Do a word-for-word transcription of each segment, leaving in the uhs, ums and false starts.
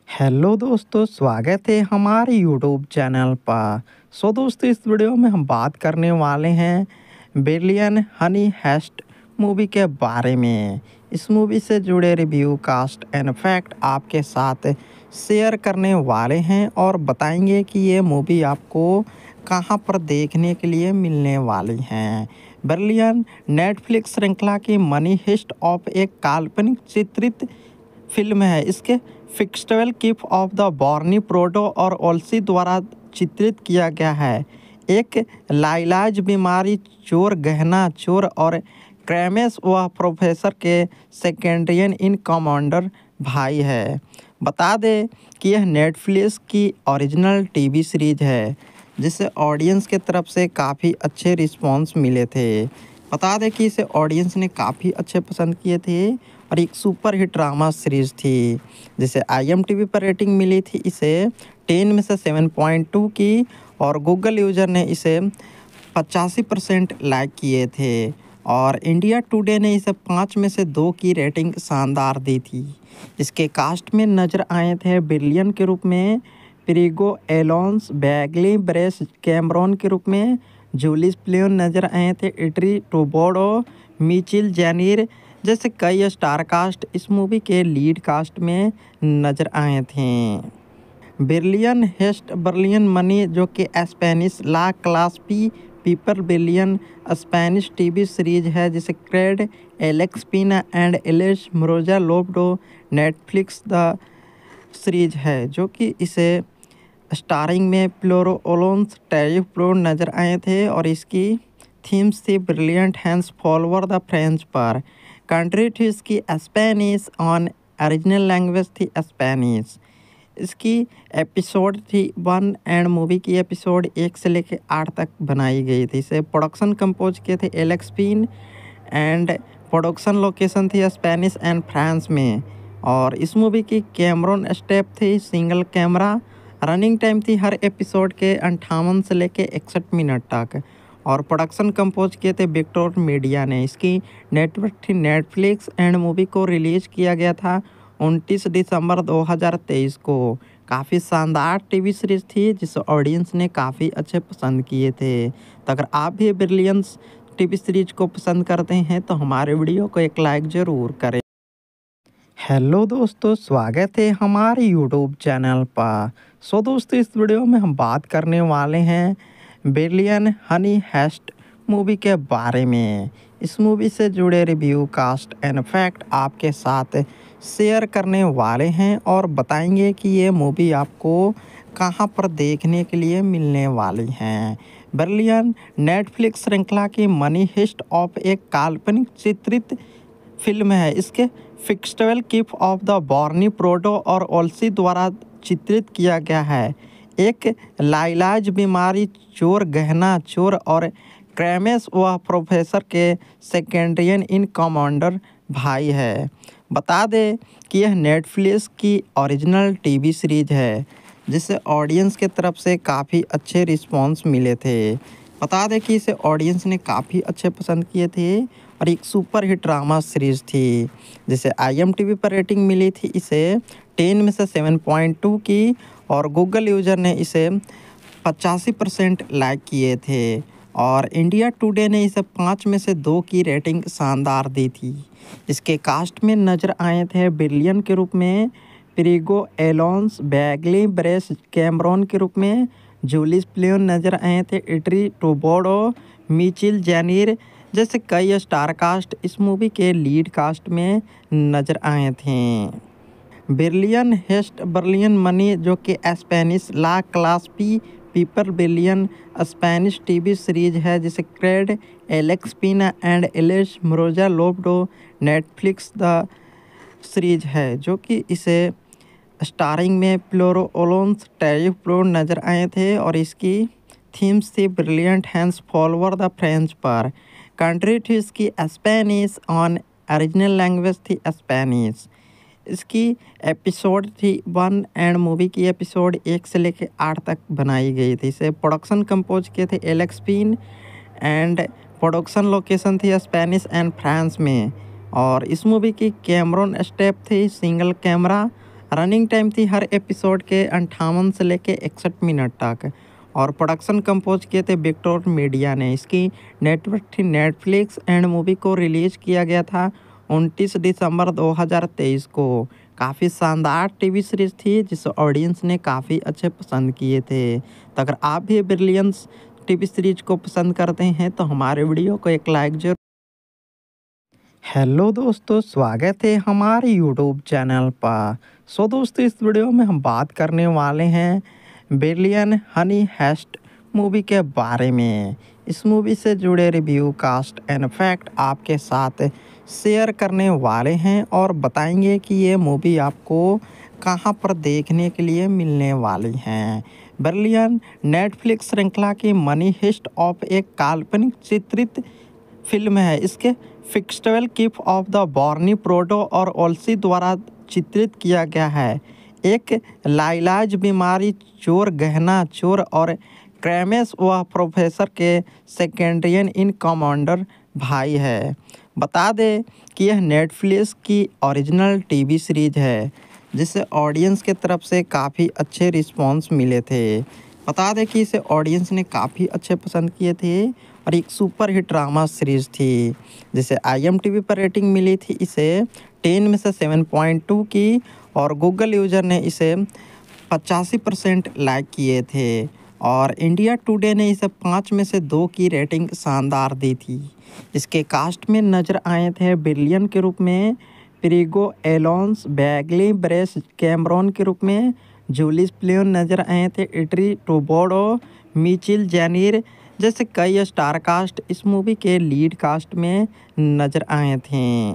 Hello दोस्तों, स्वागत है हमारे यूट्यूब चैनल पर। सो दोस्तों, इस वीडियो में हम बात करने वाले हैं बिलियन हनी हेस्ट मूवी के बारे में। इस मूवी से जुड़े रिव्यू, कास्ट एंड फैक्ट आपके साथ शेयर करने वाले हैं और बताएंगे कि ये मूवी आपको कहां पर देखने के लिए मिलने वाली है। बिलियन नेटफ्लिक्स श्रृंखला की मनी हिस्ट ऑफ एक काल्पनिक चित्रित फिल्म है। इसके फिक्शनल किफ ऑफ द बॉर्नी प्रोटो और ओल्सी द्वारा चित्रित किया गया है। एक लाइलाज बीमारी चोर, गहना चोर और क्रैमेस वह प्रोफेसर के सेकेंड्रियन इन कमांडर भाई है। बता दें कि यह नेटफ्लिक्स की ओरिजिनल टीवी सीरीज है जिसे ऑडियंस के तरफ से काफ़ी अच्छे रिस्पॉन्स मिले थे। बता दें कि इसे ऑडियंस ने काफ़ी अच्छे पसंद किए थे और एक सुपर हिट ड्रामा सीरीज थी जिसे आई एम टी वी पर रेटिंग मिली थी इसे टेन में से सेवन पॉइंट टू की और गूगल यूज़र ने इसे पचासी परसेंट लाइक किए थे और इंडिया टुडे ने इसे पाँच में से दो की रेटिंग शानदार दी थी। इसके कास्ट में नज़र आए थे बिलियन के रूप में प्रीगो एलोन्स, बैगली ब्रेस कैमरॉन के रूप में जूलिस प्लेन नज़र आए थे, इटरी टोबोडो, मिचिल जैनीर जैसे कई स्टार कास्ट इस मूवी के लीड कास्ट में नज़र आए थे। बिलियन हेस्ट बिलियन मनी जो कि स्पेनिश ला क्लास पी पीपर बिलियन स्पेनिश टीवी सीरीज है जिसे created Alex Pina and Alice मोरोजा लोब्डो नेटफ्लिक्स द सीरीज है जो कि इसे स्टारिंग में प्लोरो ओलोन्स टेरिफ प्रो नज़र आए थे और इसकी थीम्स थी brilliant hands follower the French पर। कंट्री थी इसकी स्पेनिश ऑन ओरिजिनल लैंग्वेज थी स्पेनिश। इसकी एपिसोड थी वन एंड मूवी की एपिसोड एक से लेकर आठ तक बनाई गई थी। इसे प्रोडक्शन कंपोज किए थे Alex Pina and production location थी स्पेनिश एंड फ्रांस में और इस मूवी की कैमरॉन स्टेप थी सिंगल कैमरा। रनिंग टाइम थी हर एपिसोड के अंठावन से लेकर इकसठ मिनट तक और प्रोडक्शन कंपोज किए थे विक्टर मीडिया ने। इसकी नेटवर्क थी नेटफ्लिक्स एंड मूवी को रिलीज किया गया था उनतीस दिसंबर दो हज़ार तेईस को। काफ़ी शानदार टीवी सीरीज थी जिसे ऑडियंस ने काफ़ी अच्छे पसंद किए थे। तो अगर आप भी बिलियंस टीवी सीरीज को पसंद करते हैं तो हमारे वीडियो को एक लाइक ज़रूर करें। हेलो दोस्तों, स्वागत है हमारे यूट्यूब चैनल पर। सो दोस्तों, इस वीडियो में हम बात करने वाले हैं बिलियन हनी हेस्ट मूवी के बारे में। इस मूवी से जुड़े रिव्यू, कास्ट एंड फैक्ट आपके साथ शेयर करने वाले हैं और बताएंगे कि ये मूवी आपको कहां पर देखने के लिए मिलने वाली है। बिलियन नेटफ्लिक्स श्रृंखला की मनी हिस्ट ऑफ एक काल्पनिक चित्रित फिल्म है। इसके फिक्शनल किफ ऑफ द बॉर्नी प्रोटो और ओल्सी द्वारा चित्रित किया गया है। एक लाइलाज बीमारी चोर, गहना चोर और क्रैमेस वह प्रोफेसर के सेकेंड्रियन इन कमांडर भाई है। बता दें कि यह नेटफ्लिक्स की ओरिजिनल टीवी सीरीज है जिसे ऑडियंस के तरफ से काफ़ी अच्छे रिस्पॉन्स मिले थे। बता दें कि इसे ऑडियंस ने काफ़ी अच्छे पसंद किए थे और एक सुपर हिट ड्रामा सीरीज थी जिसे आई एम टी वी पर रेटिंग मिली थी इसे टेन में से सेवन पॉइंट टू की और गूगल यूज़र ने इसे पचासी परसेंट लाइक किए थे और इंडिया टुडे ने इसे पाँच में से दो की रेटिंग शानदार दी थी। इसके कास्ट में नज़र आए थे बिलियन के रूप में प्रीगो एलोन्स, बैगली ब्रेस कैमरॉन के रूप में जूलिस प्लेन नज़र आए थे, इटरी टोबोडो, मिचिल जैनीर जैसे कई स्टार कास्ट इस मूवी के लीड कास्ट में नज़र आए थे। बिलियन हेस्ट बिलियन मनी जो कि स्पेनिश ला क्लास पी पीपर बिलियन स्पेनिश टीवी सीरीज है जिसे created Alex Pina and Alice मोरोजा लोब्डो नेटफ्लिक्स द सीरीज है जो कि इसे स्टारिंग में प्लोरो ओलोन्स टेरिफ प्रो नज़र आए थे और इसकी थीम्स थी brilliant hands follower the French पर। कंट्री थी इसकी स्पेनिश ऑन ओरिजिनल लैंग्वेज थी स्पेनिश। इसकी एपिसोड थी वन एंड मूवी की एपिसोड एक से लेकर आठ तक बनाई गई थी। इसे प्रोडक्शन कंपोज किए थे Alex Pina and production location थी स्पेनिश एंड फ्रांस में और इस मूवी की कैमरॉन स्टेप थी सिंगल कैमरा। रनिंग टाइम थी हर एपिसोड के अंठावन से लेके इकसठ मिनट तक। और प्रोडक्शन कंपोज किए थे विक्टर मीडिया ने। इसकी नेटवर्क थी नेटफ्लिक्स एंड मूवी को रिलीज़ किया गया था उनतीस दिसंबर दो हज़ार तेईस को। काफ़ी शानदार टीवी सीरीज़ थी जिसे ऑडियंस ने काफ़ी अच्छे पसंद किए थे। तो अगर आप भी ब्रिलियंस टीवी सीरीज को पसंद करते हैं तो हमारे वीडियो को एक लाइक जरूर। हेलो दोस्तों, स्वागत है हमारे यूट्यूब चैनल पर। सो दोस्तों, इस वीडियो में हम बात करने वाले हैं बिलियन हनी हेस्ट मूवी के बारे में। इस मूवी से जुड़े रिव्यू, कास्ट एंड फैक्ट आपके साथ शेयर करने वाले हैं और बताएंगे कि ये मूवी आपको कहां पर देखने के लिए मिलने वाली है। बिलियन नेटफ्लिक्स श्रृंखला की मनी हिस्ट ऑफ एक काल्पनिक चित्रित फिल्म है। इसके फिक्स्टवेल किफ ऑफ द बॉर्नी प्रोडो और ओल्सी द्वारा चित्रित किया गया है। एक लाइलाज बीमारी चोर, गहना चोर और क्रैमेस व प्रोफेसर के सेकेंड्रियन इन कमांडर भाई है। बता दें कि यह नेटफ्लिक्स की ओरिजिनल टीवी सीरीज है जिसे ऑडियंस के तरफ से काफ़ी अच्छे रिस्पांस मिले थे। बता दें कि इसे ऑडियंस ने काफ़ी अच्छे पसंद किए थे और एक सुपर हिट ड्रामा सीरीज थी जिसे आई एम टी वी पर रेटिंग मिली थी इसे टेन में से सेवन पॉइंट टू की और गूगल यूज़र ने इसे पचासी परसेंट लाइक किए थे और इंडिया टुडे ने इसे पाँच में से दो की रेटिंग शानदार दी थी। इसके कास्ट में नज़र आए थे बिलियन के रूप में प्रिगो एलोन्स, बैगली ब्रेस कैमरॉन के रूप में जूलिस प्लेन नज़र आए थे, इटरी टोबोडो, मिचिल जैनीर जैसे कई स्टार कास्ट इस मूवी के लीड कास्ट में नज़र आए थे।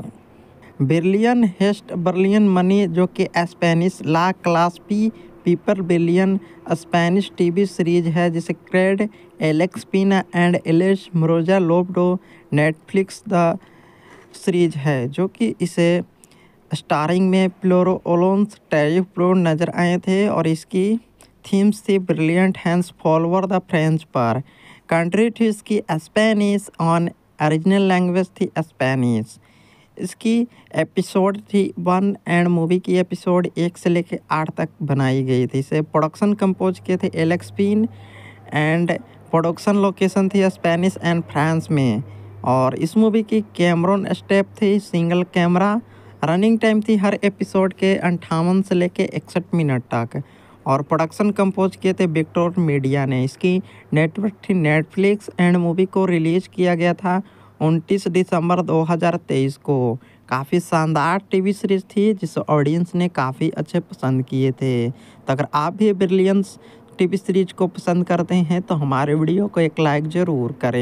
बिलियन हेस्ट बिलियन मनी जो कि स्पेनिश ला क्लास पी पीपर बिलियन स्पेनिश टीवी सीरीज है जिसे created Alex Pina and Alice मोरोजा लोब्डो नेटफ्लिक्स द सीरीज है जो कि इसे स्टारिंग में प्लोरो ओलोन्स टेरिफ प्रो नज़र आए थे और इसकी थीम्स थी brilliant hands follower the French पर। कंट्री थी इसकी स्पेनिश ऑन ओरिजिनल लैंग्वेज थी स्पेनिश। इसकी एपिसोड थी वन एंड मूवी की एपिसोड एक से लेकर आठ तक बनाई गई थी। इसे प्रोडक्शन कंपोज किए थे Alex Pina and production location थी स्पेनिश एंड फ्रांस में। और इस मूवी की कैमरॉन स्टेप थी सिंगल कैमरा। रनिंग टाइम थी हर एपिसोड के अंठावन से लेके इकसठ मिनट तक और प्रोडक्शन कंपोज किए थे विक्टर मीडिया ने। इसकी नेटवर्क थी नेटफ्लिक्स एंड मूवी को रिलीज़ किया गया था उनतीस दिसंबर दो हज़ार तेईस को। काफ़ी शानदार टीवी सीरीज थी जिसे ऑडियंस ने काफ़ी अच्छे पसंद किए थे। तो अगर आप भी ब्रिलियंस टीवी सीरीज को पसंद करते हैं तो हमारे वीडियो को एक लाइक ज़रूर करें।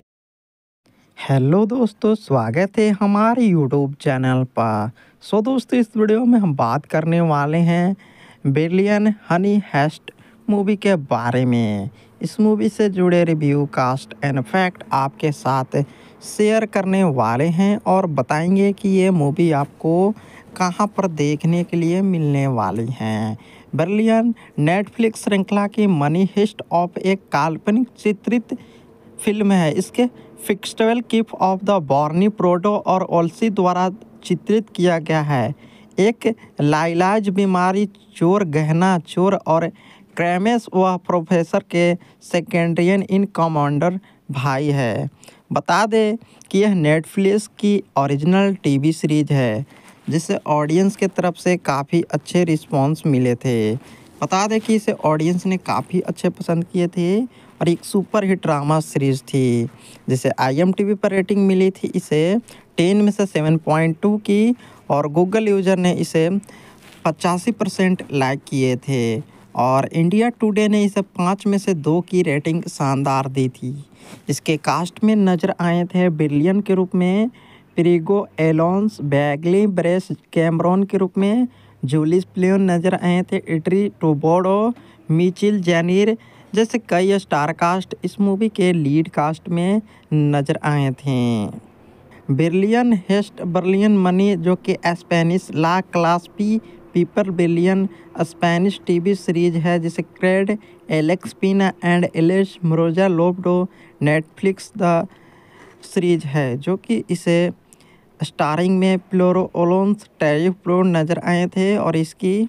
हेलो दोस्तों, स्वागत है हमारे यूट्यूब चैनल पर। सो दोस्तों, इस वीडियो में हम बात करने वाले हैं बिलियन हनी हेस्ट मूवी के बारे में। इस मूवी से जुड़े रिव्यू, कास्ट एंड फैक्ट आपके साथ शेयर करने वाले हैं और बताएंगे कि ये मूवी आपको कहां पर देखने के लिए मिलने वाली है। बिलियन नेटफ्लिक्स श्रृंखला की मनी हिस्ट ऑफ एक काल्पनिक चित्रित फिल्म है। इसके फिक्स्टवेल किफ ऑफ द बॉर्नी प्रोडो और ओल्सी द्वारा चित्रित किया गया है। एक लाइलाज बीमारी चोर, गहना चोर और क्रैमेस व प्रोफेसर के सेकेंड्रियन इन कमांडर भाई है। बता दें कि यह नेटफ्लिक्स की ओरिजिनल टीवी सीरीज है जिसे ऑडियंस के तरफ से काफ़ी अच्छे रिस्पांस मिले थे। बता दें कि इसे ऑडियंस ने काफ़ी अच्छे पसंद किए थे और एक सुपर हिट ड्रामा सीरीज थी जिसे आई एम टी वी पर रेटिंग मिली थी इसे टेन में से सेवन पॉइंट टू की और गूगल यूज़र ने इसे पचासी परसेंट लाइक किए थे और इंडिया टुडे ने इसे पाँच में से दो की रेटिंग शानदार दी थी। इसके कास्ट में नज़र आए थे बिलियन के रूप में प्रिगो एलोन्स, बैगली ब्रेस कैमरॉन के रूप में जूलिस प्लेन नज़र आए थे, इटरी टोबोडो, मिचिल जैनीर जैसे कई स्टार कास्ट इस मूवी के लीड कास्ट में नज़र आए थे। बिलियन हेस्ट बिलियन मनी जो कि स्पेनिश ला क्लास पी पीपर बिलियन स्पेनिश टीवी सीरीज है जिसे created Alex Pina and Alice मोरोजा लोब्डो नेटफ्लिक्स द सीरीज है जो कि इसे स्टारिंग में प्लोरो ओलोन्स टेरिफ प्रो नज़र आए थे और इसकी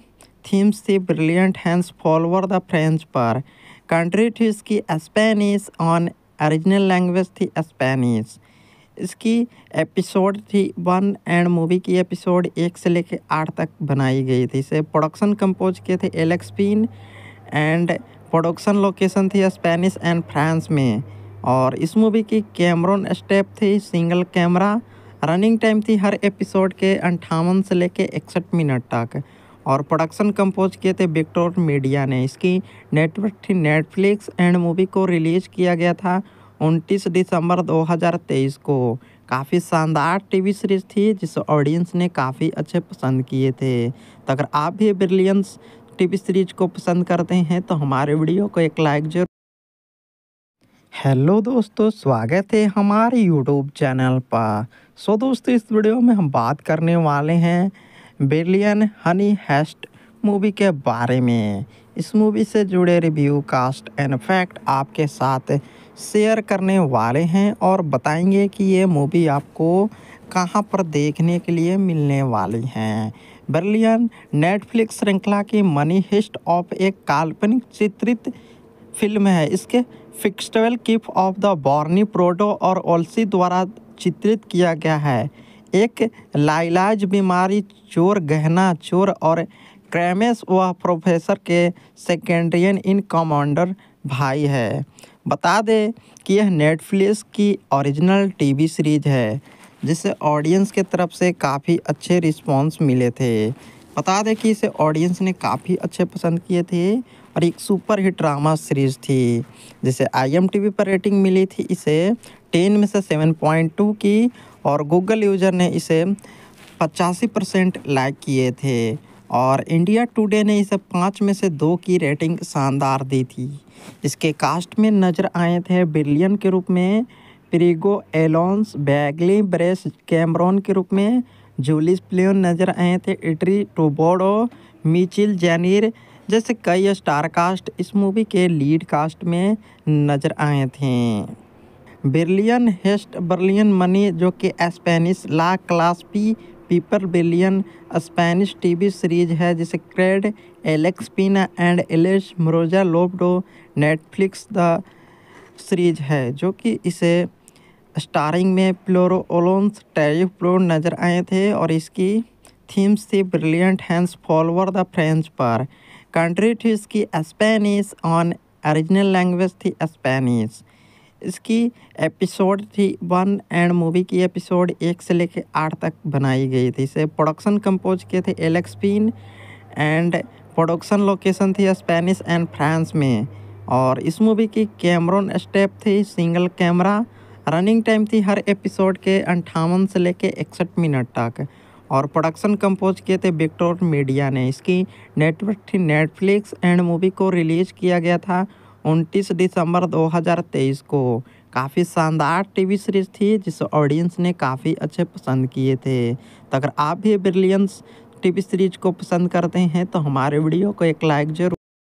थीम्स थी brilliant hands follower the French पर। कंट्री थी इसकी स्पेनिश, ऑन ओरिजिनल लैंग्वेज थी स्पेनिश। इसकी एपिसोड थी वन एंड मूवी की एपिसोड एक से लेकर आठ तक बनाई गई थी। इसे प्रोडक्शन कंपोज किए थे Alex Pina and production location थी स्पेनिश एंड फ्रांस में। और इस मूवी की कैमरन स्टेप थी सिंगल कैमरा। रनिंग टाइम थी हर एपिसोड के अंठावन से लेके इकसठ मिनट तक। और प्रोडक्शन कंपोज किए थे विक्टर मीडिया ने। इसकी नेटवर्क थी नेटफ्लिक्स एंड मूवी को रिलीज़ किया गया था उनतीस दिसंबर दो हज़ार तेईस को। काफ़ी शानदार टीवी सीरीज़ थी जिसे ऑडियंस ने काफ़ी अच्छे पसंद किए थे। तो अगर आप भी ब्रिलियंस टीवी सीरीज को पसंद करते हैं तो हमारे वीडियो को एक लाइक जरूर। हेलो दोस्तों, स्वागत है हमारे यूट्यूब चैनल पर। सो दोस्तों, इस वीडियो में हम बात करने वाले हैं बिलियन हनी हेस्ट मूवी के बारे में। इस मूवी से जुड़े रिव्यू, कास्ट एंड फैक्ट आपके साथ शेयर करने वाले हैं और बताएंगे कि ये मूवी आपको कहां पर देखने के लिए मिलने वाली हैं। बिलियन नेटफ्लिक्स श्रृंखला की मनी हिस्ट ऑफ एक काल्पनिक चित्रित फिल्म है। इसके फिक्स्टेबल किफ ऑफ द बॉर्नी प्रोडो और ओल्सी द्वारा चित्रित किया गया है। एक लाइलाज बीमारी चोर, गहना चोर और क्रैमेस वह प्रोफेसर के सेकेंड्रियन इन कमांडर भाई है। बता दें कि यह नेटफ्लिक्स की ओरिजिनल टीवी सीरीज है जिसे ऑडियंस के तरफ से काफ़ी अच्छे रिस्पॉन्स मिले थे। बता दें कि इसे ऑडियंस ने काफ़ी अच्छे पसंद किए थे और एक सुपर हिट ड्रामा सीरीज़ थी जिसे आई एम टी वी पर रेटिंग मिली थी इसे टेन में से सेवन पॉइंट टू की। और गूगल यूज़र ने इसे पचासी परसेंट लाइक किए थे। और इंडिया टुडे ने इसे पाँच में से दो की रेटिंग शानदार दी थी। इसके कास्ट में नज़र आए थे बिलियन के रूप में प्रीगो एलोन्स, बैगली ब्रेस कैमरॉन के रूप में जूलिस प्लेन नज़र आए थे, इटरी टोबोडो, मिचिल जैनीर जैसे कई स्टार कास्ट इस मूवी के लीड कास्ट में नज़र आए थे। बिलियन हेस्ट बिलियन मनी जो कि स्पेनिश ला क्लास पी पीपर बिलियन स्पेनिश टीवी सीरीज है जिसे created Alex Pina and Alice मोरोजा लोब्डो नेटफ्लिक्स द सीरीज है जो कि इसे स्टारिंग में प्लोरो ओलोन्स टेरिफ प्लो नज़र आए थे। और इसकी थीम्स थी brilliant hands follower the French पर। कंट्री थी इसकी स्पेनिश, ऑन ओरिजिनल लैंग्वेज थी स्पेनिश। इसकी एपिसोड थी वन एंड मूवी की एपिसोड एक से लेकर आठ तक बनाई गई थी। इसे प्रोडक्शन कंपोज किए थे Alex Pina and production location थी स्पेनिश एंड फ्रांस में। और इस मूवी की कैमरन स्टेप थी सिंगल कैमरा। रनिंग टाइम थी हर एपिसोड के अंठावन से लेकर इकसठ मिनट तक। और प्रोडक्शन कंपोज किए थे विक्टर मीडिया ने। इसकी नेटवर्क थी नेटफ्लिक्स एंड मूवी को रिलीज़ किया गया था उनतीस दिसंबर दो हज़ार तेईस को। काफ़ी शानदार टीवी सीरीज़ थी जिसे ऑडियंस ने काफ़ी अच्छे पसंद किए थे। तो अगर आप भी ब्रिलियंस टीवी सीरीज को पसंद करते हैं तो हमारे वीडियो को एक लाइक जरूर।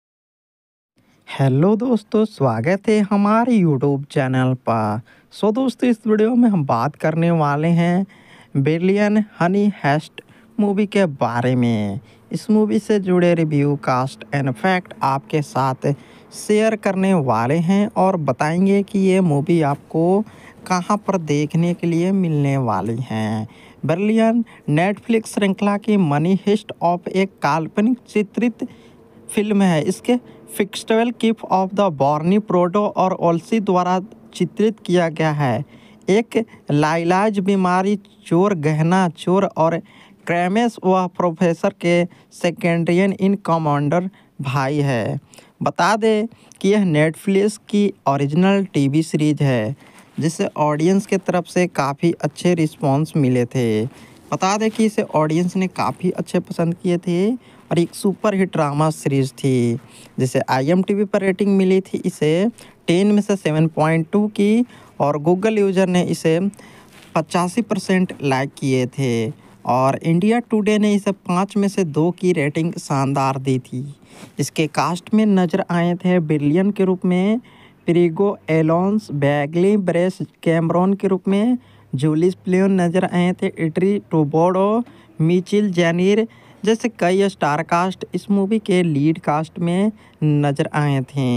हेलो दोस्तों, स्वागत है हमारे यूट्यूब चैनल पर। सो दोस्तों, इस वीडियो में हम बात करने वाले हैं बिलियन हनी हेस्ट मूवी के बारे में। इस मूवी से जुड़े रिव्यू, कास्ट एंड फैक्ट आपके साथ शेयर करने वाले हैं और बताएंगे कि ये मूवी आपको कहां पर देखने के लिए मिलने वाली हैं। बिलियन नेटफ्लिक्स श्रृंखला की मनी हिस्ट ऑफ एक काल्पनिक चित्रित फिल्म है। इसके फिक्स्टेबल किफ ऑफ द बॉर्नी प्रोडो और ओल्सी द्वारा चित्रित किया गया है। एक लाइलाज बीमारी चोर, गहना चोर और क्रैमेस वह प्रोफेसर के सेकेंड्रियन इन कमांडर भाई है। बता दें कि यह नेटफ्लिक्स की ओरिजिनल टीवी सीरीज है जिसे ऑडियंस के तरफ से काफ़ी अच्छे रिस्पॉन्स मिले थे। बता दें कि इसे ऑडियंस ने काफ़ी अच्छे पसंद किए थे और एक सुपर हिट ड्रामा सीरीज थी जिसे आई एम टी वी पर रेटिंग मिली थी इसे टेन में से सेवन पॉइंट टू की। और गूगल यूज़र ने इसे पचासी परसेंट लाइक किए थे। और इंडिया टुडे ने इसे पाँच में से दो की रेटिंग शानदार दी थी। इसके कास्ट में नज़र आए थे बिलियन के रूप में प्रीगो एलोन्स, बैगली ब्रेस कैमरॉन के रूप में जूलिस प्लेन नज़र आए थे, इटरी टोबोडो, मिचिल जैनीर जैसे कई स्टार कास्ट इस मूवी के लीड कास्ट में नजर आए थे।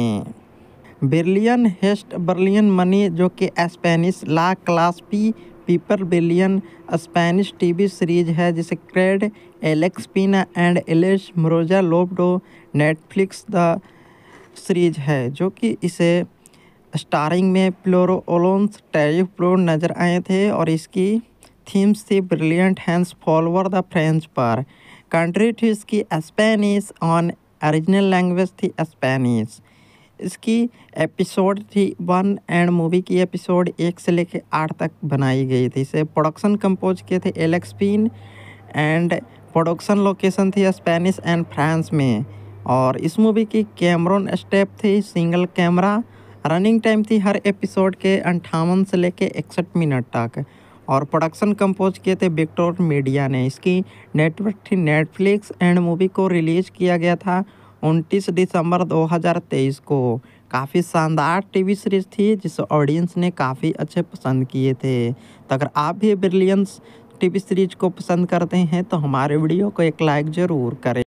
बिलियन हेस्ट बिलियन मनी जो कि स्पेनिश ला क्लास पी पीपर बिलियन स्पेनिश टीवी सीरीज है जिसे created Alex Pina and Alice मोरोजा लोब्डो नेटफ्लिक्स द सीरीज है जो कि इसे स्टारिंग में प्लोरो ओलोन्स टेरिफ प्लो नज़र आए थे और इसकी थीम्स थी brilliant hands follower the French पर। कंट्री थी इसकी स्पेनिश ऑन ओरिजिनल लैंग्वेज थी स्पेनिश। इसकी एपिसोड थी वन एंड मूवी की एपिसोड एक से लेकर आठ तक बनाई गई थी। इसे प्रोडक्शन कंपोज किए थे Alex Pina and production location थी स्पेनिश एंड फ्रांस में। और इस मूवी की कैमरन स्टेप थी सिंगल कैमरा। रनिंग टाइम थी हर एपिसोड के अंठावन से लेके इकसठ मिनट तक। और प्रोडक्शन कंपोज किए थे विक्टर मीडिया ने। इसकी नेटवर्क थी नेटफ्लिक्स एंड मूवी को रिलीज किया गया था उनतीस दिसंबर दो हज़ार तेईस को। काफ़ी शानदार टीवी सीरीज थी जिसे ऑडियंस ने काफ़ी अच्छे पसंद किए थे। तो अगर आप भी ब्रिलियंस टीवी सीरीज को पसंद करते हैं तो हमारे वीडियो को एक लाइक ज़रूर करें।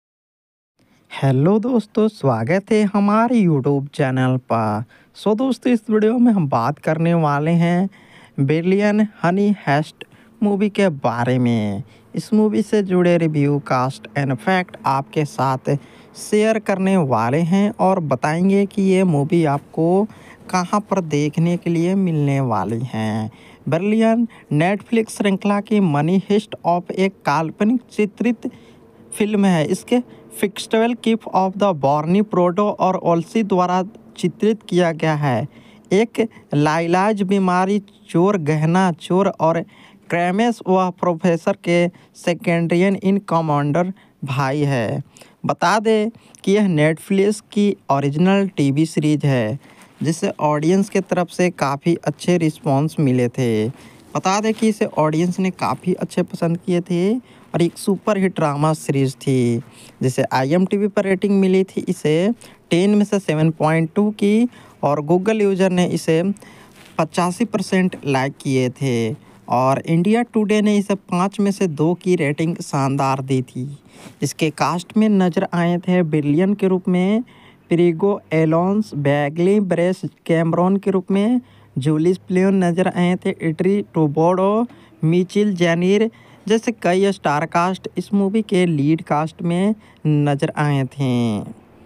हेलो दोस्तों, स्वागत है हमारे यूट्यूब चैनल पर। सो दोस्तों, इस वीडियो में हम बात करने वाले हैं बिलियन हनी हेस्ट मूवी के बारे में। इस मूवी से जुड़े रिव्यू कास्ट एंड फैक्ट आपके साथ शेयर करने वाले हैं और बताएंगे कि ये मूवी आपको कहां पर देखने के लिए मिलने वाली हैं। बिलियन नेटफ्लिक्स श्रृंखला की मनी हिस्ट ऑफ एक काल्पनिक चित्रित फिल्म है। इसके फिक्स्टवेल किफ ऑफ द बॉर्नी प्रोडो और ओल्सी द्वारा चित्रित किया गया है। एक लाइलाज बीमारी चोर गहना चोर और क्रैमेस वह प्रोफेसर के सेकेंड्रियन इन कमांडर भाई है। बता दें कि यह नेटफ्लिक्स की ओरिजिनल टीवी सीरीज है जिसे ऑडियंस के तरफ से काफ़ी अच्छे रिस्पांस मिले थे। बता दें कि इसे ऑडियंस ने काफ़ी अच्छे पसंद किए थे और एक सुपर हिट ड्रामा सीरीज थी जिसे आई एम टी वी पर रेटिंग मिली थी इसे टेन में से सेवन पॉइंट टू की और गूगल यूज़र ने इसे पचासी परसेंट लाइक किए थे और इंडिया टुडे ने इसे पाँच में से दो की रेटिंग शानदार दी थी। इसके कास्ट में नज़र आए थे बिलियन के रूप में प्रिगो एलोन्स बैगली ब्रेस कैमरॉन के रूप में जूलिस प्लेन नज़र आए थे इटरी टोबोडो मिचिल जैनीर जैसे कई स्टार कास्ट इस मूवी के लीड कास्ट में नज़र आए थे।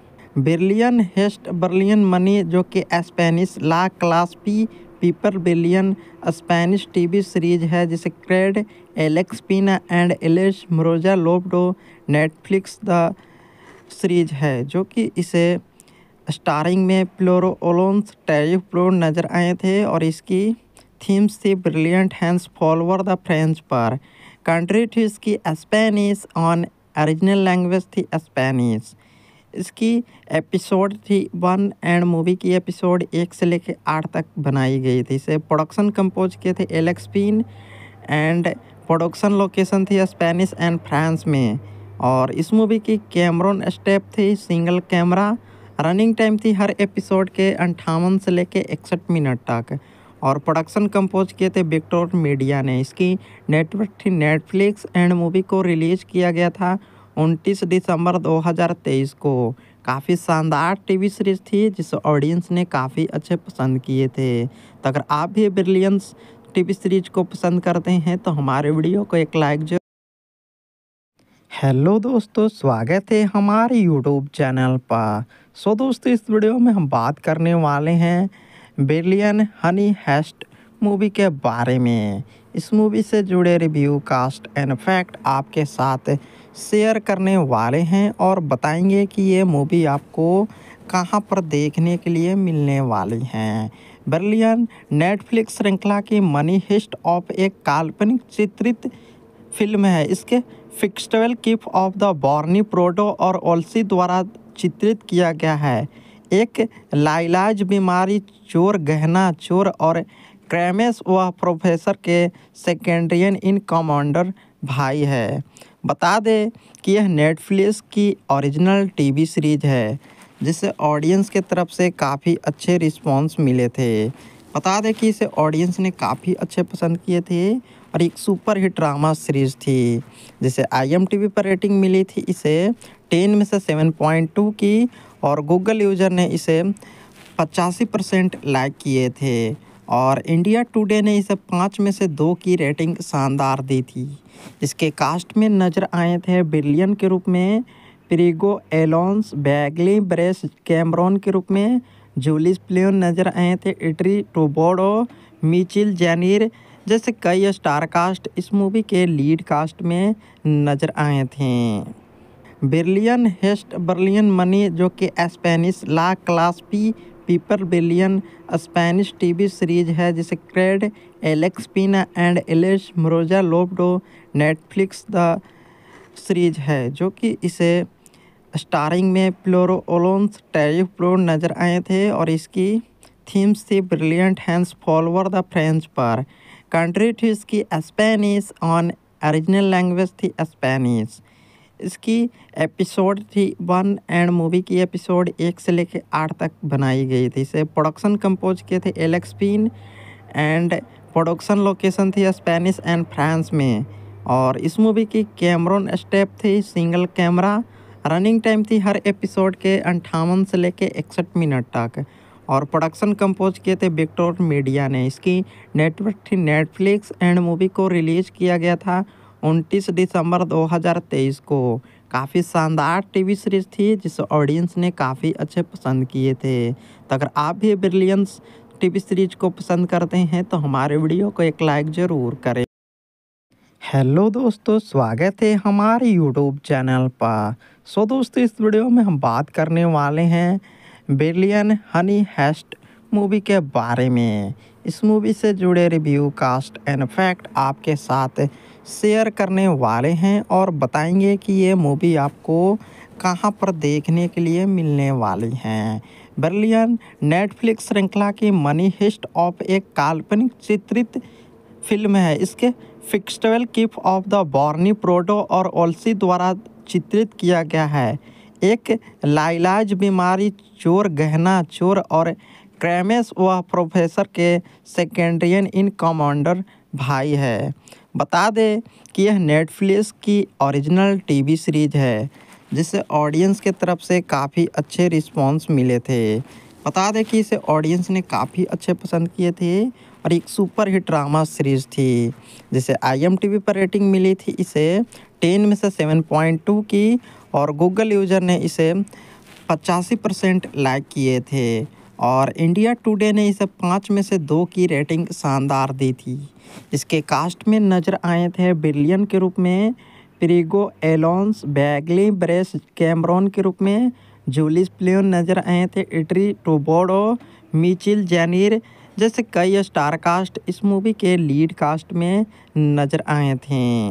बिलियन हेस्ट बिलियन मनी जो कि स्पेनिश ला क्लास पी पीपर बिलियन स्पेनिश टीवी सीरीज है जिसे created Alex Pina and Alice मोरोजा लोब्डो नेटफ्लिक्स द सीरीज है जो कि इसे स्टारिंग में प्लोरो ओलोन्स टेरिफ प्लो नज़र आए थे और इसकी थीम्स थी brilliant hands follower the French पर। कंट्री थी इसकी स्पेनिश ऑन ओरिजिनल लैंग्वेज थी स्पेनिश। इसकी एपिसोड थी वन एंड मूवी की एपिसोड एक से लेकर आठ तक बनाई गई थी। इसे प्रोडक्शन कंपोज किए थे Alex Pina and production location थी स्पेनिश एंड फ्रांस में। और इस मूवी की कैमरन स्टेप थी सिंगल कैमरा। रनिंग टाइम थी हर एपिसोड के अंठावन से लेकर इकसठ मिनट तक। और प्रोडक्शन कंपोज किए थे विक्टर मीडिया ने। इसकी नेटवर्क थी नेटफ्लिक्स एंड मूवी को रिलीज किया गया था उनतीस दिसंबर दो हज़ार तेईस को। काफ़ी शानदार टीवी सीरीज थी जिसे ऑडियंस ने काफ़ी अच्छे पसंद किए थे। तो अगर आप भी ब्रिलियंस टीवी सीरीज को पसंद करते हैं तो हमारे वीडियो को एक लाइक जरूर। हेलो दोस्तों, स्वागत है हमारे यूट्यूब चैनल पर। सो दोस्तों, इस वीडियो में हम बात करने वाले हैं बिलियन हनी हेस्ट मूवी के बारे में। इस मूवी से जुड़े रिव्यू कास्ट एंड फैक्ट आपके साथ शेयर करने वाले हैं और बताएंगे कि ये मूवी आपको कहां पर देखने के लिए मिलने वाली हैं। बिलियन नेटफ्लिक्स श्रृंखला की मनी हिस्ट ऑफ एक काल्पनिक चित्रित फिल्म है। इसके फिक्स्टवेल किफ ऑफ द बॉर्नी प्रोडो और ओल्सी द्वारा चित्रित किया गया है। एक लाइलाज बीमारी चोर गहना चोर और क्रैमेस वह प्रोफेसर के सेकेंड्रियन इन कमांडर भाई है। बता दें कि यह नेटफ्लिक्स की ओरिजिनल टीवी सीरीज है जिसे ऑडियंस के तरफ से काफ़ी अच्छे रिस्पांस मिले थे। बता दें कि इसे ऑडियंस ने काफ़ी अच्छे पसंद किए थे और एक सुपर हिट ड्रामा सीरीज थी जिसे आई एम टी वी पर रेटिंग मिली थी इसे टेन में से सेवन पॉइंट टू की और गूगल यूज़र ने इसे पचासी परसेंट लाइक किए थे और इंडिया टुडे ने इसे पाँच में से दो की रेटिंग शानदार दी थी। इसके कास्ट में नज़र आए थे बिलियन के रूप में प्रिगो एलोन्स, बैगली ब्रेस कैमरॉन के रूप में जूलिस प्लेन नज़र आए थे, इटरी टोबोडो, मिचिल जैनीर जैसे कई स्टार कास्ट इस मूवी के लीड कास्ट में नज़र आए थे। बिलियन हेस्ट बिलियन मनी जो कि स्पेनिश ला क्लास पी पीपर बिलियन स्पेनिश टीवी सीरीज है जिसे created Alex Pina and Alice मोरोजा लोब्डो नेटफ्लिक्स द सीरीज है जो कि इसे स्टारिंग में प्लोरो ओलोन्स टेरिफ प्लो नज़र आए थे और इसकी थीम्स थी brilliant hands follower the French पर। कंट्री थी इसकी स्पेनिश ऑन ओरिजिनल लैंग्वेज थी स्पेनिश। इसकी एपिसोड थी वन एंड मूवी की एपिसोड एक से लेकर आठ तक बनाई गई थी। इसे प्रोडक्शन कंपोज किए थे Alex Pina and production location थी स्पेनिश एंड फ्रांस में और इस मूवी की कैमरॉन स्टेप थी सिंगल कैमरा। रनिंग टाइम थी हर एपिसोड के अंठावन से लेके इकसठ मिनट तक और प्रोडक्शन कंपोज किए थे विक्टोर मीडिया ने। इसकी नेटवर्क थी नेटफ्लिक्स एंड मूवी को रिलीज़ किया गया था उनतीस दिसंबर दो हज़ार तेईस को। काफ़ी शानदार टीवी सीरीज थी जिसे ऑडियंस ने काफ़ी अच्छे पसंद किए थे। तो अगर आप भी बिलियंस टीवी सीरीज को पसंद करते हैं तो हमारे वीडियो को एक लाइक ज़रूर करें। हेलो दोस्तों, स्वागत है हमारे यूट्यूब चैनल पर। सो दोस्तों, इस वीडियो में हम बात करने वाले हैं बिलियन हनी हेस्ट मूवी के बारे में। इस मूवी से जुड़े रिव्यू, कास्ट एंड फैक्ट आपके साथ शेयर करने वाले हैं और बताएंगे कि ये मूवी आपको कहां पर देखने के लिए मिलने वाली है। बिलियन नेटफ्लिक्स श्रृंखला की मनी हिस्ट ऑफ एक काल्पनिक चित्रित फिल्म है। इसके फिक्स्टेबल किफ ऑफ द बॉर्नी प्रोटो और ओल्सी द्वारा चित्रित किया गया है। एक लाइलाज बीमारी चोर, गहना चोर और क्रैमेस वह प्रोफेसर के सेकेंड्रियन इन कमांडर भाई है। बता दें कि यह नेटफ्लिक्स की ओरिजिनल टीवी सीरीज है जिसे ऑडियंस के तरफ से काफ़ी अच्छे रिस्पांस मिले थे। बता दें कि इसे ऑडियंस ने काफ़ी अच्छे पसंद किए थे और एक सुपर हिट ड्रामा सीरीज थी जिसे आई एम टी वी पर रेटिंग मिली थी इसे टेन में से सेवन पॉइंट टू की और गूगल यूज़र ने इसे पचासी परसेंट लाइक किए थे और इंडिया टुडे ने इसे पाँच में से दो की रेटिंग शानदार दी थी। इसके कास्ट में नज़र आए थे बिलियन के रूप में प्रिगो एलोन्स, बैगली ब्रेस कैमरॉन के रूप में जूलिस प्लेन नज़र आए थे, इटरी टोबोडो, मिचिल जैनीर जैसे कई स्टार कास्ट इस मूवी के लीड कास्ट में नज़र आए थे।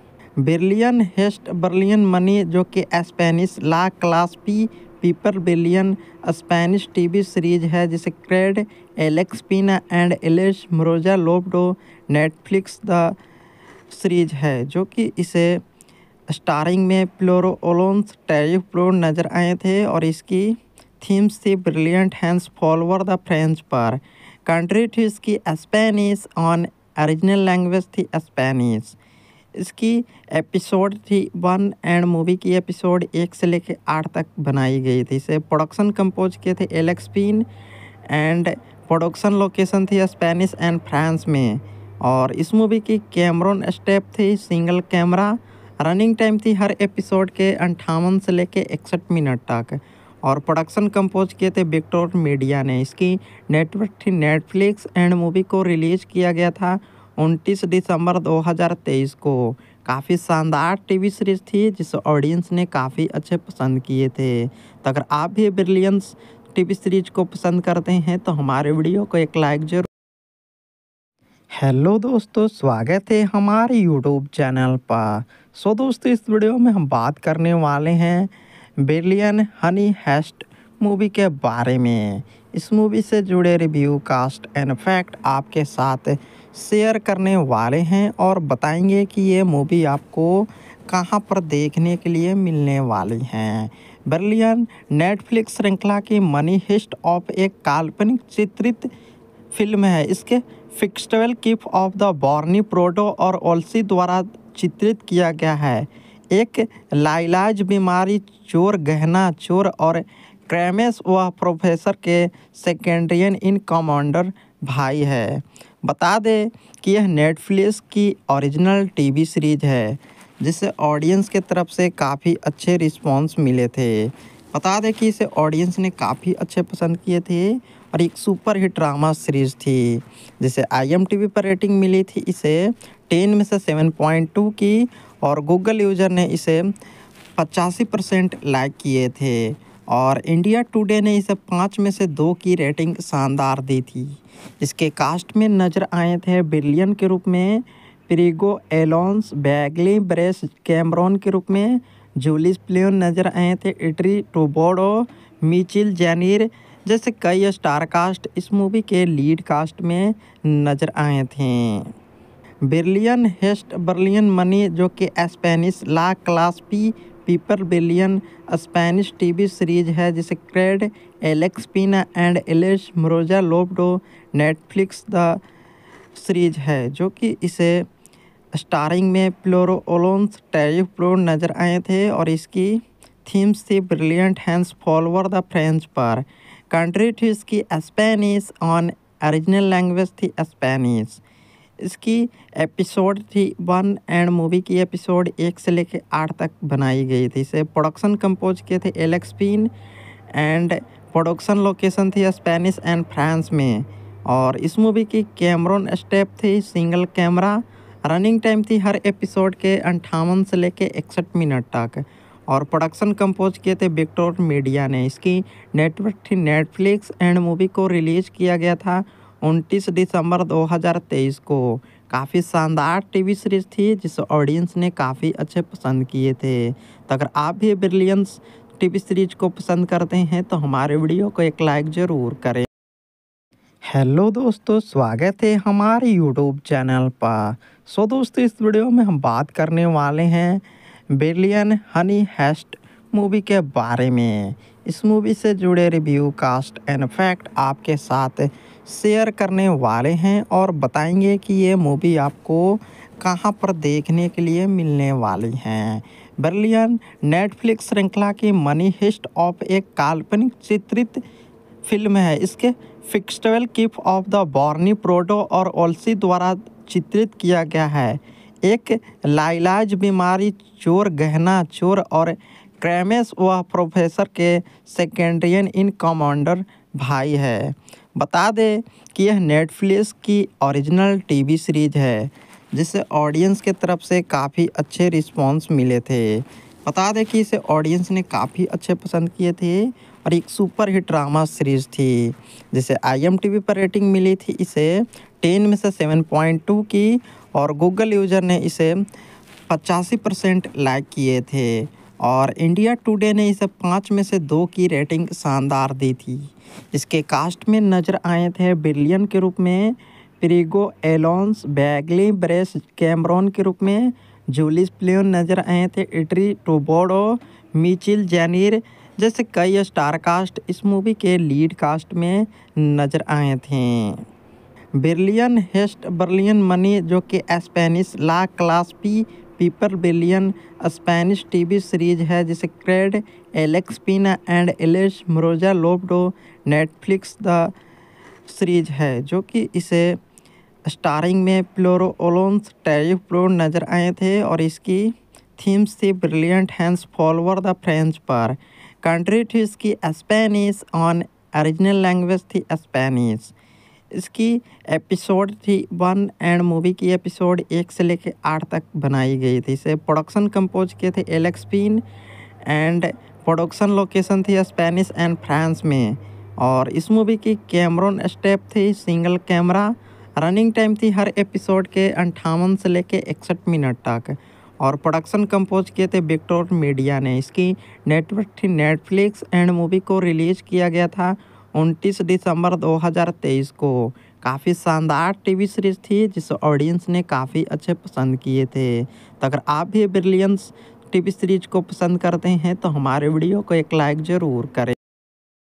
बिलियन हेस्ट बिलियन मनी जो कि स्पेनिश ला क्लास पी पीपर बिलियन स्पेनिश टीवी सीरीज है जिसे created Alex Pina and Alice मोरोजा लोब्डो नेटफ्लिक्स द सीरीज है जो कि इसे स्टारिंग में प्लोरो ओलोन्स टेरिफ प्लो नज़र आए थे और इसकी थीम्स थी brilliant hands follower the French पर। कंट्री थी इसकी स्पेनिश ऑन ओरिजिनल लैंग्वेज थी स्पेनिश। इसकी एपिसोड थी वन एंड मूवी की एपिसोड एक से लेकर आठ तक बनाई गई थी। इसे प्रोडक्शन कंपोज किए थे Alex Pina and production location थी स्पेनिश एंड फ्रांस में और इस मूवी की कैमरॉन स्टेप थी सिंगल कैमरा। रनिंग टाइम थी हर एपिसोड के अंठावन से लेकर इकसठ मिनट तक और प्रोडक्शन कंपोज किए थे विक्टोर मीडिया ने। इसकी नेटवर्क थी नेटफ्लिक्स एंड मूवी को रिलीज़ किया गया था उनतीस दिसंबर दो हज़ार तेईस को। काफ़ी शानदार टीवी सीरीज थी जिसे ऑडियंस ने काफ़ी अच्छे पसंद किए थे। तो अगर आप भी बिलियंस टीवी सीरीज को पसंद करते हैं तो हमारे वीडियो को एक लाइक जरूर। हेलो दोस्तों, स्वागत है हमारे यूट्यूब चैनल पर। सो दोस्तों, इस वीडियो में हम बात करने वाले हैं बिलियन हनी हेस्ट मूवी के बारे में। इस मूवी से जुड़े रिव्यू, कास्ट एंड फैक्ट आपके साथ शेयर करने वाले हैं और बताएंगे कि ये मूवी आपको कहां पर देखने के लिए मिलने वाली है। बिलियन नेटफ्लिक्स श्रृंखला की मनी हिस्ट ऑफ एक काल्पनिक चित्रित फिल्म है। इसके फिक्स्टेबल किफ ऑफ द बॉर्नी प्रोटो और ओल्सी द्वारा चित्रित किया गया है। एक लाइलाज बीमारी चोर गहना चोर और क्रैमेस वह प्रोफेसर के सेकेंड्रियन इन कमांडर भाई है। बता दें कि यह नेटफ्लिक्स की ओरिजिनल टीवी सीरीज है जिसे ऑडियंस के तरफ से काफ़ी अच्छे रिस्पॉन्स मिले थे। बता दें कि इसे ऑडियंस ने काफ़ी अच्छे पसंद किए थे और एक सुपर हिट ड्रामा सीरीज थी जिसे आई एम टी वी पर रेटिंग मिली थी इसे टेन में से सेवन पॉइंट टू की और गूगल यूज़र ने इसे पचासी परसेंट लाइक किए थे और इंडिया टुडे ने इसे पाँच में से दो की रेटिंग शानदार दी थी। इसके कास्ट में नज़र आए थे बिलियन के रूप में प्रिगो एलोन्स बैगली ब्रेस कैमरॉन के रूप में जूलिस प्लेन नज़र आए थे इटरी टोबोडो मिचिल जैनीर जैसे कई स्टार कास्ट इस मूवी के लीड कास्ट में नज़र आए थे। बिलियन हेस्ट बर्लियन मनी जो कि स्पेनिश ला क्लास पी पीपर बिलियन स्पेनिश टीवी सीरीज है जिसे created Alex Pina and Alice मोरोजा लोब्डो नेटफ्लिक्स द सीरीज है जो कि इसे स्टारिंग में प्लोरो ओलोन्स टेरिफ प्रो नज़र आए थे और इसकी थीम्स थी brilliant hands follower the French पर। कंट्री थी इसकी स्पेनिश ऑन ओरिजिनल लैंग्वेज थी स्पेनिश। इसकी एपिसोड थी वन एंड मूवी की एपिसोड एक से लेकर आठ तक बनाई गई थी। इसे प्रोडक्शन कंपोज किए थे Alex Pina and production location थी स्पेनिश एंड फ्रांस में और इस मूवी की कैमरॉन स्टेप थी सिंगल कैमरा। रनिंग टाइम थी हर एपिसोड के अंठावन से लेके इकसठ मिनट तक और प्रोडक्शन कंपोज किए थे विक्टोर मीडिया ने। इसकी नेटवर्क थी नेटफ्लिक्स एंड मूवी को रिलीज किया गया था उनतीस दिसंबर दो हज़ार तेईस को। काफ़ी शानदार टीवी सीरीज थी जिसे ऑडियंस ने काफ़ी अच्छे पसंद किए थे। तो अगर आप भी ब्रिलियंस टीवी सीरीज को पसंद करते हैं तो हमारे वीडियो को एक लाइक ज़रूर करें। हेलो दोस्तों, स्वागत है हमारे यूट्यूब चैनल पर। सो दोस्तों, इस वीडियो में हम बात करने वाले हैं बिलियन हनी हेस्ट मूवी के बारे में। इस मूवी से जुड़े रिव्यू कास्ट एंड फैक्ट आपके साथ शेयर करने वाले हैं और बताएंगे कि ये मूवी आपको कहां पर देखने के लिए मिलने वाली है। बिलियन नेटफ्लिक्स श्रृंखला की मनी हिस्ट ऑफ एक काल्पनिक चित्रित फिल्म है। इसके फिक्स्टेबल किफ ऑफ द बॉर्नी प्रोटो और ओल्सी द्वारा चित्रित किया गया है। एक लाइलाज बीमारी चोर गहना चोर और क्रैमेस वह प्रोफेसर के सेकेंड्रियन इन कमांडर भाई है। बता दें कि यह नेटफ्लिक्स की ओरिजिनल टीवी सीरीज है जिसे ऑडियंस के तरफ से काफ़ी अच्छे रिस्पॉन्स मिले थे। बता दें कि इसे ऑडियंस ने काफ़ी अच्छे पसंद किए थे और एक सुपर हिट ड्रामा सीरीज थी जिसे आई एम टी वी पर रेटिंग मिली थी इसे टेन में से सेवन पॉइंट टू की और गूगल यूज़र ने इसे पचासी परसेंट लाइक किए थे और इंडिया टुडे ने इसे पाँच में से दो की रेटिंग शानदार दी थी। इसके कास्ट में नज़र आए थे बिलियन के रूप में प्रिगो एलोन्स बैगली ब्रेस कैमरॉन के रूप में जूलिस प्लेन नज़र आए थे इटरी टोबोडो मिचिल जैनीर जैसे कई स्टार कास्ट इस मूवी के लीड कास्ट में नज़र आए थे। बिलियन हेस्ट बर्लियन मनी जो कि स्पेनिश ला क्लास पी पीपर बिलियन स्पेनिश टीवी सीरीज है जिसे created Alex Pina and Alice मोरोजा लोब्डो नेटफ्लिक्स द सीरीज है जो कि इसे स्टारिंग में प्लोरो ओलोन्स टेरिफ प्रो नज़र आए थे और इसकी थीम्स थी brilliant hands follower the French पर। कंट्री थी इसकी स्पेनिश ऑन ओरिजिनल लैंग्वेज थी स्पेनिश। इसकी एपिसोड थी वन एंड मूवी की एपिसोड एक से लेकर आठ तक बनाई गई थी। इसे प्रोडक्शन कंपोज किए थे Alex Pina and production location थी स्पेनिश एंड फ्रांस में और इस मूवी की कैमरॉन स्टेप थी सिंगल कैमरा। रनिंग टाइम थी हर एपिसोड के अंठावन से लेके इकसठ मिनट तक और प्रोडक्शन कंपोज किए थे विक्टोर मीडिया ने। इसकी नेटवर्क थी नेटफ्लिक्स एंड मूवी को रिलीज किया गया था उनतीस दिसंबर दो हज़ार तेईस को। काफ़ी शानदार टीवी सीरीज थी जिसे ऑडियंस ने काफ़ी अच्छे पसंद किए थे। तो अगर आप भी बिलियंस टीवी सीरीज को पसंद करते हैं तो हमारे वीडियो को एक लाइक ज़रूर करें।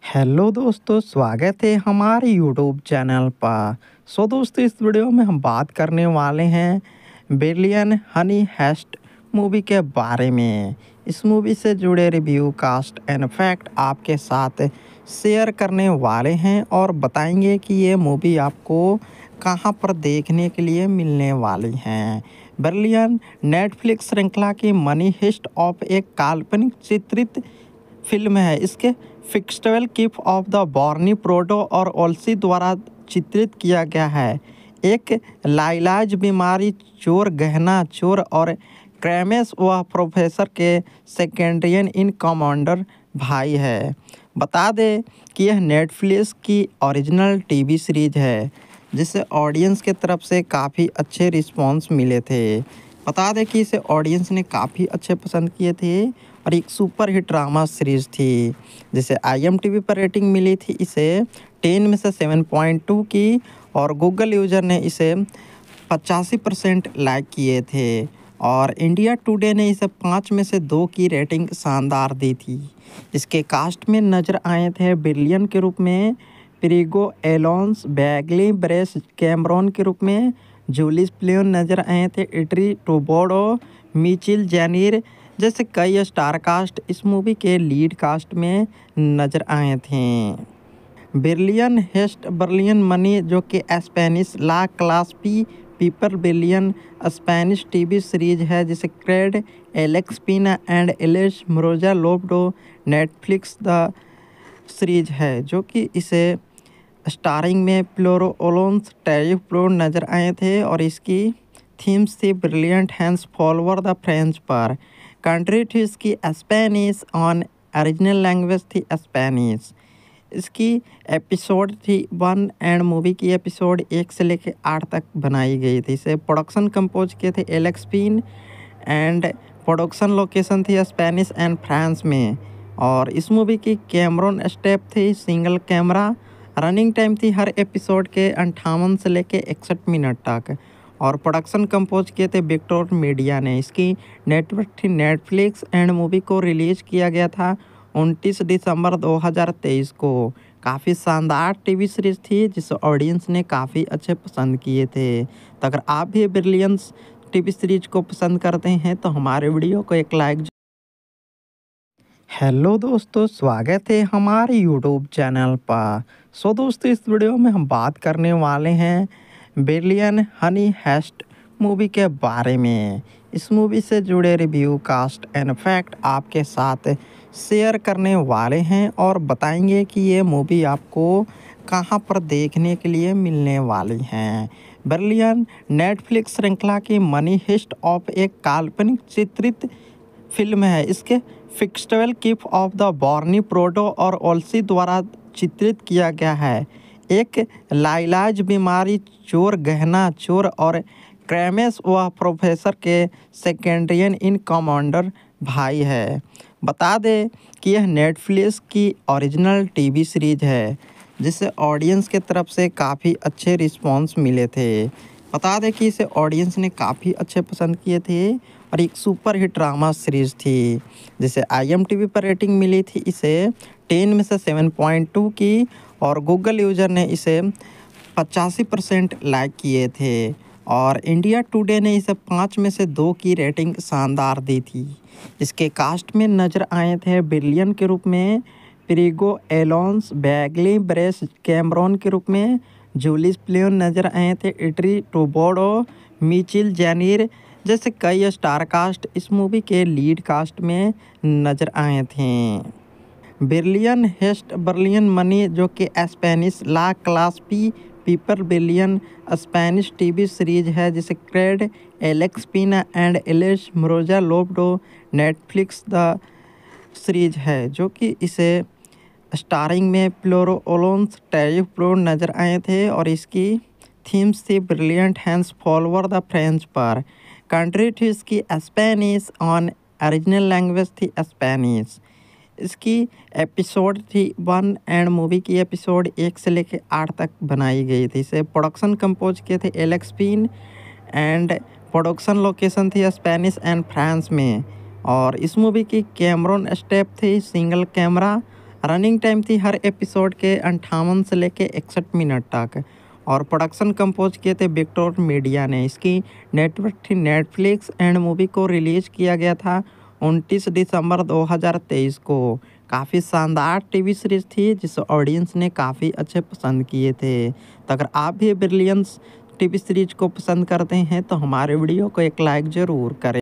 हेलो दोस्तों, स्वागत है हमारे यूट्यूब चैनल पर। सो दोस्तों, इस वीडियो में हम बात करने वाले हैं बिलियन हनी हेस्ट मूवी के बारे में। इस मूवी से जुड़े रिव्यू, कास्ट एंड फैक्ट आपके साथ शेयर करने वाले हैं और बताएंगे कि ये मूवी आपको कहां पर देखने के लिए मिलने वाली है। बिलियन नेटफ्लिक्स श्रृंखला की मनी हिस्ट ऑफ एक काल्पनिक चित्रित फिल्म है। इसके फिक्स्टेबल किफ ऑफ द बॉर्नी प्रोटो और ओल्सी द्वारा चित्रित किया गया है। एक लाइलाज बीमारी चोर, गहना चोर और क्रैमेस व प्रोफेसर के सेकेंड्रियन इन कमांडर भाई है। बता दें कि यह नेटफ्लिक्स की ओरिजिनल टीवी सीरीज है जिसे ऑडियंस के तरफ से काफ़ी अच्छे रिस्पॉन्स मिले थे। बता दें कि इसे ऑडियंस ने काफ़ी अच्छे पसंद किए थे और एक सुपर हिट ड्रामा सीरीज थी जिसे आई एम टी वी पर रेटिंग मिली थी इसे टेन में से सेवन पॉइंट टू की और गूगल यूज़र ने इसे पचासी परसेंट लाइक किए थे और इंडिया टुडे ने इसे पाँच में से दो की रेटिंग शानदार दी थी। इसके कास्ट में नज़र आए थे बिलियन के रूप में प्रीगो एलोन्स, बैगली ब्रेस कैमरॉन के रूप में जूलिस प्लेन नज़र आए थे, इटरी टोबोडो, मिचिल जैनीर जैसे कई स्टार कास्ट इस मूवी के लीड कास्ट में नज़र आए थे। बिलियन हेस्ट बर्लियन मनी जो कि स्पेनिश ला क्लास पी पीपर बिलियन स्पेनिश टीवी सीरीज है जिसे created Alex Pina and Alice मोरोजा लोब्डो नेटफ्लिक्स द सीरीज है जो कि इसे स्टारिंग में प्लोरो ओलोन्स टेरिफ प्लो नज़र आए थे और इसकी थीम्स थी brilliant hands follower the French पर। कंट्री थी इसकी स्पेनिश, ऑन ओरिजिनल लैंग्वेज थी स्पेनिश। इसकी एपिसोड थी वन एंड मूवी की एपिसोड एक से लेकर आठ तक बनाई गई थी। इसे प्रोडक्शन कंपोज किए थे Alex Pina and production location थी स्पेनिश एंड फ्रांस में और इस मूवी की कैमरॉन स्टेप थी सिंगल कैमरा। रनिंग टाइम थी हर एपिसोड के अंठावन से लेकर इकसठ मिनट तक और प्रोडक्शन कंपोज किए थे विक्टोर मीडिया ने। इसकी नेटवर्क थी नेटफ्लिक्स एंड मूवी को रिलीज़ किया गया था उनतीस दिसंबर दो हज़ार तेईस को। काफ़ी शानदार टीवी सीरीज थी जिसे ऑडियंस ने काफ़ी अच्छे पसंद किए थे। तो अगर आप भी बिलियंस टीवी सीरीज को पसंद करते हैं तो हमारे वीडियो को एक लाइक। हेलो दोस्तों, स्वागत है हमारे यूट्यूब चैनल पर। सो दोस्तों, इस वीडियो में हम बात करने वाले हैं बिलियन हनी हेस्ट मूवी के बारे में। इस मूवी से जुड़े रिव्यू, कास्ट एंड फैक्ट आपके साथ शेयर करने वाले हैं और बताएंगे कि ये मूवी आपको कहां पर देखने के लिए मिलने वाली है। बिलियन नेटफ्लिक्स श्रृंखला की मनी हिस्ट ऑफ एक काल्पनिक चित्रित फिल्म है। इसके फिक्स्टेबल किफ ऑफ द बॉर्नी प्रोटो और ओल्सी द्वारा चित्रित किया गया है। एक लाइलाज बीमारी चोर, गहना चोर और क्रैमेस व प्रोफेसर के सेकेंड्रियन इन कमांडर भाई है। बता दें कि यह नेटफ्लिक्स की ओरिजिनल टीवी सीरीज है जिसे ऑडियंस के तरफ से काफ़ी अच्छे रिस्पॉन्स मिले थे। बता दें कि इसे ऑडियंस ने काफ़ी अच्छे पसंद किए थे और एक सुपर हिट ड्रामा सीरीज थी जिसे आई एम टी वी पर रेटिंग मिली थी इसे टेन में से सेवन पॉइंट टू की और गूगल यूज़र ने इसे पचासी परसेंट लाइक किए थे और इंडिया टुडे ने इसे पाँच में से दो की रेटिंग शानदार दी थी। इसके कास्ट में नज़र आए थे बिलियन के रूप में प्रीगो एलोन्स, बैगली ब्रेस कैमरॉन के रूप में जूलिस प्लेन नज़र आए थे, इटरी टोबोडो, मिचिल जैनीर जैसे कई स्टार कास्ट इस मूवी के लीड कास्ट में नज़र आए थे। बिलियन हेस्ट बर्लियन मनी जो कि स्पेनिश ला क्लास पी पीपर बिलियन स्पेनिश टीवी सीरीज है जिसे created Alex Pina and Alice मोरोजा लोब्डो नेटफ्लिक्स द सीरीज है जो कि इसे स्टारिंग में प्लोरो ओलोन्स टेरिफ प्लो नज़र आए थे और इसकी थीम्स थी brilliant hands follower the French पर। कंट्री थी इसकी स्पेनिश, ऑन ओरिजिनल लैंग्वेज थी स्पेनिश। इसकी एपिसोड थी वन एंड मूवी की एपिसोड एक से लेकर आठ तक बनाई गई थी। इसे प्रोडक्शन कंपोज किए थे Alex Pina and production location थी स्पेनिश एंड फ्रांस में और इस मूवी की कैमरॉन स्टेप थी सिंगल कैमरा। रनिंग टाइम थी हर एपिसोड के अंठावन से लेके इकसठ मिनट तक। और प्रोडक्शन कंपोज किए थे विक्टर मीडिया ने। इसकी नेटवर्क थी नेटफ्लिक्स एंड मूवी को रिलीज किया गया था उनतीस दिसंबर दो हज़ार तेईस को। काफ़ी शानदार टीवी सीरीज थी जिसे ऑडियंस ने काफ़ी अच्छे पसंद किए थे। तो अगर आप भी ब्रिलियंस टीवी सीरीज को पसंद करते हैं तो हमारे वीडियो को एक लाइक ज़रूर करें।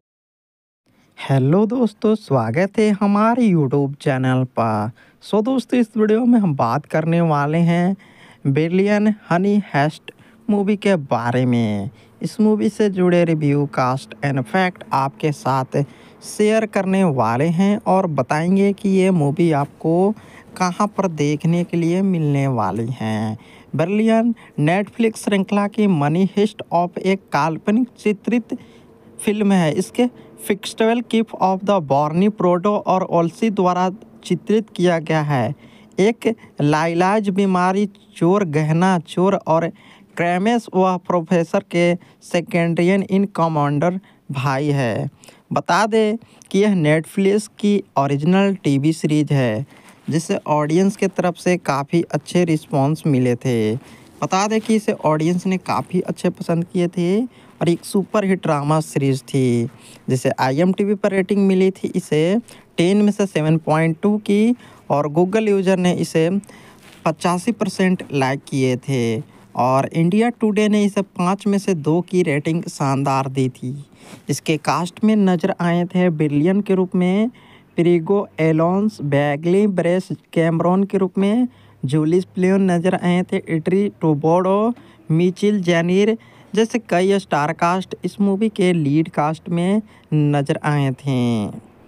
हेलो दोस्तों, स्वागत है हमारे यूट्यूब चैनल पर। सो दोस्तों, इस वीडियो में हम बात करने वाले हैं बिलियन हनी हेस्ट मूवी के बारे में। इस मूवी से जुड़े रिव्यू, कास्ट एंड फैक्ट आपके साथ शेयर करने वाले हैं और बताएंगे कि ये मूवी आपको कहां पर देखने के लिए मिलने वाली हैं। बिलियन नेटफ्लिक्स श्रृंखला की मनी हिस्ट ऑफ एक काल्पनिक चित्रित फिल्म है। इसके फिक्शनल किफ ऑफ द बॉर्नी प्रोडो और ओल्सी द्वारा चित्रित किया गया है। एक लाइलाज बीमारी चोर, गहना चोर और क्रैमेस वह प्रोफेसर के सेकेंड्रियन इन कमांडर भाई है। बता दें कि यह नेटफ्लिक्स की ओरिजिनल टीवी सीरीज है जिसे ऑडियंस के तरफ से काफ़ी अच्छे रिस्पॉन्स मिले थे। बता दें कि इसे ऑडियंस ने काफ़ी अच्छे पसंद किए थे और एक सुपर हिट ड्रामा सीरीज थी जिसे आई एम टी वी पर रेटिंग मिली थी इसे टेन में से सेवन पॉइंट टू की और गूगल यूज़र ने इसे पचासी परसेंट लाइक किए थे और इंडिया टुडे ने इसे पाँच में से दो की रेटिंग शानदार दी थी। इसके कास्ट में नज़र आए थे बिलियन के रूप में प्रीगो एलोन्स, बैगली ब्रेस कैमरॉन के रूप में जूलिस प्लेन नज़र आए थे, इटरी टोबोडो, मिचिल जैनीर जैसे कई स्टार कास्ट इस मूवी के लीड कास्ट में नज़र आए थे।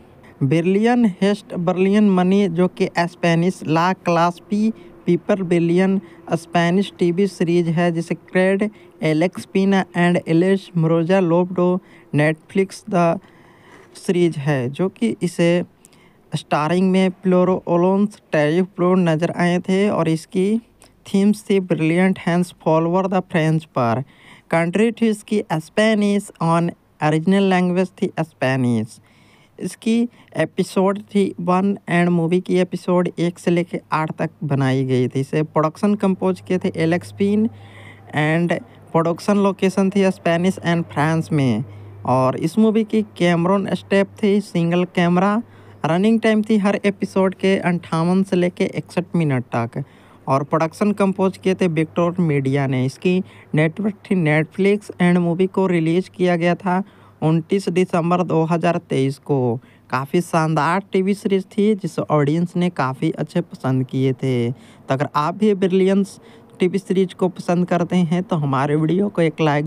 बिलियन हेस्ट बिलियन मनी जो कि स्पेनिश ला क्लास पी पीपर बिलियन स्पेनिश टीवी सीरीज है जिसे created Alex Pina and Alice मोरोजा लोब्डो नेटफ्लिक्स द सीरीज है जो कि इसे स्टारिंग में प्लोरो ओलोन्स टेरिफ प्लो नज़र आए थे और इसकी थीम्स थी brilliant hands follower the French पर। कंट्री थी इसकी स्पेनिश ऑन ओरिजिनल लैंग्वेज थी स्पेनिश। इसकी एपिसोड थी वन एंड मूवी की एपिसोड एक से लेकर आठ तक बनाई गई थी। इसे प्रोडक्शन कंपोज किए थे Alex Pina and production location थी स्पेनिश एंड फ्रांस में। और इस मूवी की कैमरॉन स्टेप थी सिंगल कैमरा। रनिंग टाइम थी हर एपिसोड के अंठावन से लेकर इकसठ मिनट तक और प्रोडक्शन कंपोज किए थे विक्टर मीडिया ने। इसकी नेटवर्क थी नेटफ्लिक्स एंड मूवी को रिलीज किया गया था उनतीस दिसंबर दो हज़ार तेईस को। काफ़ी शानदार टीवी सीरीज थी जिसे ऑडियंस ने काफ़ी अच्छे पसंद किए थे। तो अगर आप भी ब्रिलियंस टीवी सीरीज को पसंद करते हैं तो हमारे वीडियो को एक लाइक।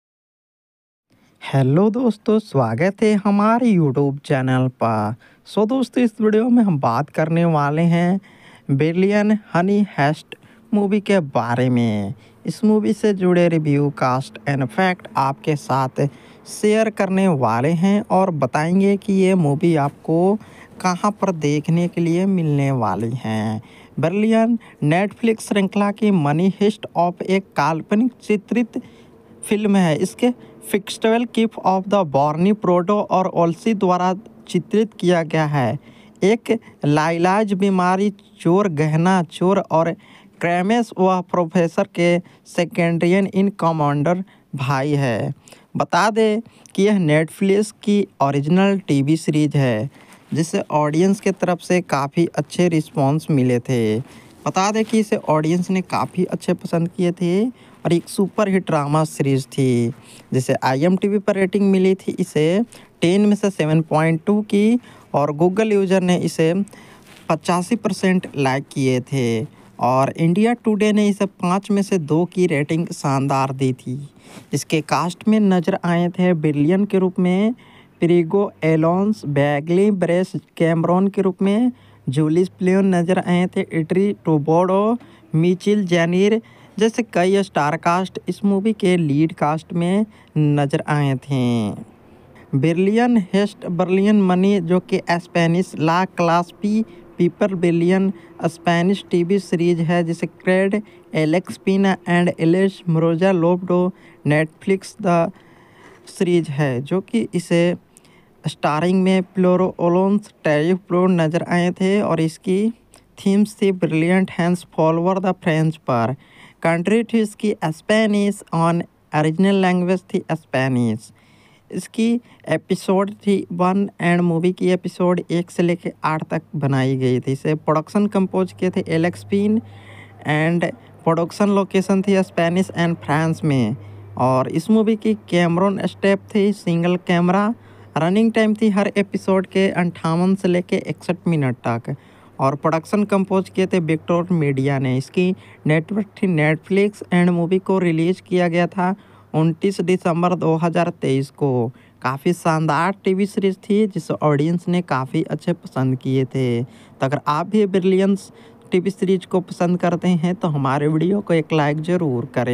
हेलो दोस्तों, स्वागत है हमारे यूट्यूब चैनल पर। सो दोस्तों, इस वीडियो में हम बात करने वाले हैं बिलियन हनी हेस्ट मूवी के बारे में। इस मूवी से जुड़े रिव्यू, कास्ट एंड फैक्ट आपके साथ शेयर करने वाले हैं और बताएंगे कि ये मूवी आपको कहां पर देखने के लिए मिलने वाली हैं। बिलियन नेटफ्लिक्स श्रृंखला की मनी हिस्ट ऑफ एक काल्पनिक चित्रित फिल्म है। इसके फिक्शनल किफ ऑफ द बॉर्नी प्रोडो और ओल्सी द्वारा चित्रित किया गया है। एक लाइलाज बीमारी चोर, गहना चोर और क्रैमेस वह प्रोफेसर के सेकेंड्रियन इन कमांडर भाई है। बता दें कि यह नेटफ्लिक्स की ओरिजिनल टीवी सीरीज है जिसे ऑडियंस के तरफ से काफ़ी अच्छे रिस्पॉन्स मिले थे। बता दें कि इसे ऑडियंस ने काफ़ी अच्छे पसंद किए थे और एक सुपर हिट ड्रामा सीरीज थी जिसे आई एम टी वी पर रेटिंग मिली थी इसे टेन में से सेवन पॉइंट टू की और गूगल यूज़र ने इसे पचासी परसेंट लाइक किए थे और इंडिया टुडे ने इसे पाँच में से दो की रेटिंग शानदार दी थी। इसके कास्ट में नज़र आए थे बिलियन के रूप में प्रीगो एलोन्स, बैगली ब्रेस कैमरॉन के रूप में जूलिस प्लेन नज़र आए थे, इटरी टोबोडो, मिचिल जैनीर जैसे कई स्टार कास्ट इस मूवी के लीड कास्ट में नज़र आए थे। बिलियन हेस्ट बिलियन मनी जो कि स्पेनिश ला क्लास पी पीपर बिलियन स्पेनिश टीवी सीरीज है जिसे created Alex Pina and Alice मोरोजा लोब्डो नेटफ्लिक्स द सीरीज है जो कि इसे स्टारिंग में प्लोरो ओलोन्स टेरिफ प्लो नज़र आए थे और इसकी थीम्स थी brilliant hands follower the French पर। कंट्री थी इसकी स्पेनिश, ऑन ओरिजिनल लैंग्वेज थी स्पेनिश। इसकी एपिसोड थी वन एंड मूवी की एपिसोड एक से लेकर आठ तक बनाई गई थी। इसे प्रोडक्शन कंपोज किए थे Alex Pina and production location थी स्पेनिश एंड फ्रांस में। और इस मूवी की कैमरन स्टेप थी सिंगल कैमरा। रनिंग टाइम थी हर एपिसोड के अंठावन से लेके इकसठ मिनट तक। और प्रोडक्शन कंपोज किए थे विक्टर मीडिया ने। इसकी नेटवर्क थी नेटफ्लिक्स एंड मूवी को रिलीज़ किया गया था उनतीस दिसंबर दो हज़ार तेईस को। काफ़ी शानदार टीवी सीरीज थी जिसे ऑडियंस ने काफ़ी अच्छे पसंद किए थे। तो अगर आप भी ब्रिलियंस टीवी सीरीज को पसंद करते हैं तो हमारे वीडियो को एक लाइक ज़रूर करें।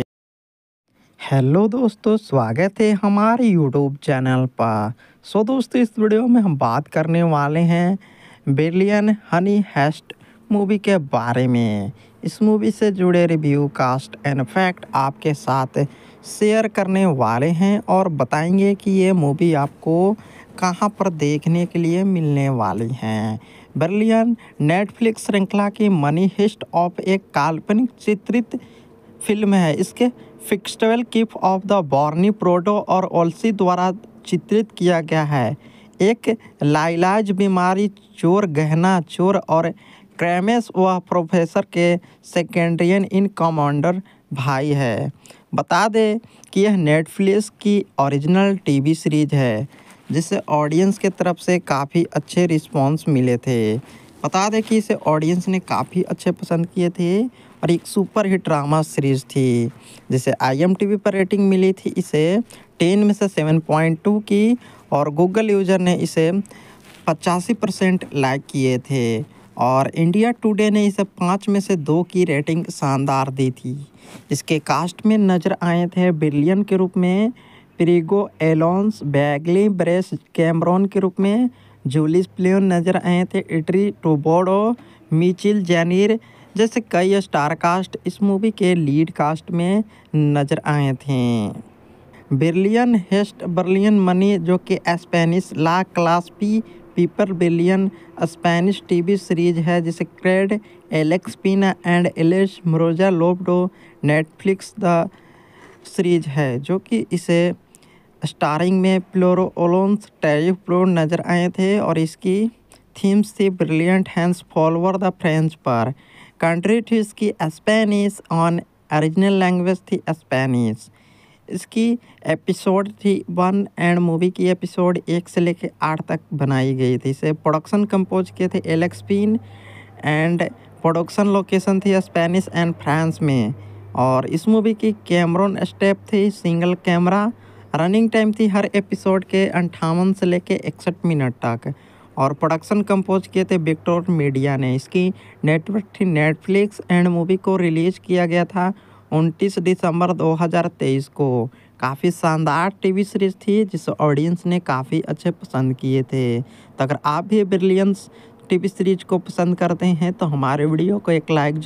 हेलो दोस्तों, स्वागत है हमारे यूट्यूब चैनल पर। सो दोस्तों, इस वीडियो में हम बात करने वाले हैं बिलियन हनी हेस्ट मूवी के बारे में। इस मूवी से जुड़े रिव्यू, कास्ट एंड फैक्ट आपके साथ शेयर करने वाले हैं और बताएंगे कि ये मूवी आपको कहां पर देखने के लिए मिलने वाली हैं। बिलियन नेटफ्लिक्स श्रृंखला की मनी हिस्ट ऑफ एक काल्पनिक चित्रित फिल्म है। इसके फिक्स्टेबल किफ ऑफ द बॉर्नी प्रोडो और ओल्सी द्वारा चित्रित किया गया है। एक लाइलाज बीमारी चोर, गहना चोर और क्रैमेस वह प्रोफेसर के सेकेंड्रियन इन कमांडर भाई है। बता दें कि यह नेटफ्लिक्स की ओरिजिनल टीवी सीरीज है जिसे ऑडियंस के तरफ से काफ़ी अच्छे रिस्पांस मिले थे। बता दें कि इसे ऑडियंस ने काफ़ी अच्छे पसंद किए थे और एक सुपर हिट ड्रामा सीरीज थी जिसे आई एम टी वी पर रेटिंग मिली थी इसे टेन में से सेवन पॉइंट टू की। और गूगल यूज़र ने इसे पचासी परसेंट लाइक किए थे। और इंडिया टुडे ने इसे पाँच में से दो की रेटिंग शानदार दी थी। इसके कास्ट में नज़र आए थे बिलियन के रूप में प्रीगो एलोन्स, बैगली ब्रेस कैमरॉन के रूप में जूलिस प्लेन नज़र आए थे, इटरी टोबोडो, मिचिल जैनीर जैसे कई स्टार कास्ट इस मूवी के लीड कास्ट में नज़र आए थे। बिलियन हेस्ट बिलियन मनी जो कि स्पेनिश ला क्लास पी पीपर बिलियन स्पेनिश टीवी सीरीज है जिसे created Alex Pina and Alice मोरोजा लोब्डो नेटफ्लिक्स द सीरीज है जो कि इसे स्टारिंग में प्लोरो ओलोन्स टेरिफ प्रो नज़र आए थे। और इसकी थीम्स थी brilliant hands follower the French पर। कंट्री थी इसकी स्पेनिश, ऑन ओरिजिनल लैंग्वेज थी स्पेनिश। इसकी एपिसोड थी वन एंड मूवी की एपिसोड एक से लेकर आठ तक बनाई गई थी। इसे प्रोडक्शन कंपोज किए थे Alex Pina and production location थी स्पेनिश एंड फ्रांस में। और इस मूवी की कैमरन स्टेप थी सिंगल कैमरा। रनिंग टाइम थी हर एपिसोड के अंठावन से लेकर इकसठ मिनट तक। और प्रोडक्शन कंपोज किए थे विक्टर मीडिया ने। इसकी नेटवर्क थी नेटफ्लिक्स एंड मूवी को रिलीज़ किया गया था उनतीस दिसंबर दो हज़ार तेईस को। काफ़ी शानदार टीवी सीरीज थी जिसे ऑडियंस ने काफ़ी अच्छे पसंद किए थे। तो अगर आप भी ब्रिलियंस टीवी सीरीज को पसंद करते हैं तो हमारे वीडियो को एक लाइक।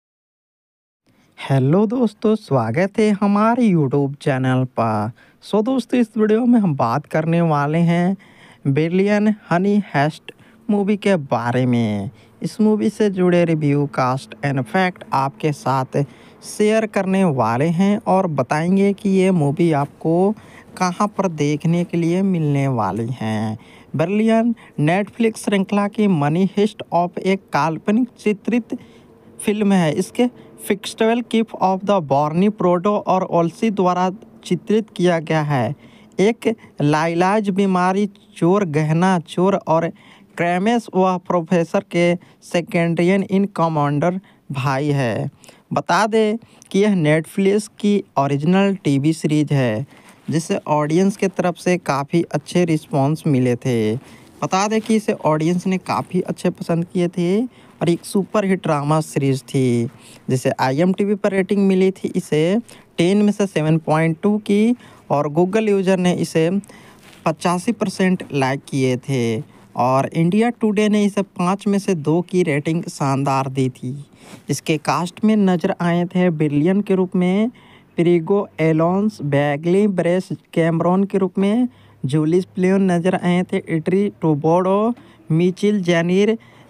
हेलो दोस्तों, स्वागत है हमारे यूट्यूब चैनल पर। सो दोस्तों, इस वीडियो में हम बात करने वाले हैं बिलियन हनी हेस्ट मूवी के बारे में। इस मूवी से जुड़े रिव्यू, कास्ट एंड फैक्ट आपके साथ शेयर करने वाले हैं और बताएंगे कि ये मूवी आपको कहां पर देखने के लिए मिलने वाली हैं। बिलियन नेटफ्लिक्स श्रृंखला की मनी हिस्ट ऑफ एक काल्पनिक चित्रित फिल्म है। इसके फिक्स्टेबल किफ ऑफ द बॉर्नी प्रोडो और ओल्सी द्वारा चित्रित किया गया है। एक लाइलाज बीमारी चोर, गहना चोर और क्रैमेस वह प्रोफेसर के सेकेंड्रियन इन कमांडर भाई है। बता दें कि यह नेटफ्लिक्स की ओरिजिनल टीवी सीरीज है जिसे ऑडियंस के तरफ से काफ़ी अच्छे रिस्पांस मिले थे। बता दें कि इसे ऑडियंस ने काफ़ी अच्छे पसंद किए थे और एक सुपर हिट ड्रामा सीरीज थी जिसे आई एम टी वी पर रेटिंग मिली थी इसे टेन में से सेवन पॉइंट टू की। और गूगल यूज़र ने इसे पचासी परसेंट लाइक किए थे। और इंडिया टुडे ने इसे पाँच में से दो की रेटिंग शानदार दी थी। इसके कास्ट में नज़र आए थे बिलियन के रूप में प्रीगो एलोन्स, बैगली ब्रेस कैमरॉन के रूप में जूलिस प्लेन नज़र आए थे, इटरी टोबोडो, मिचिल जैनीर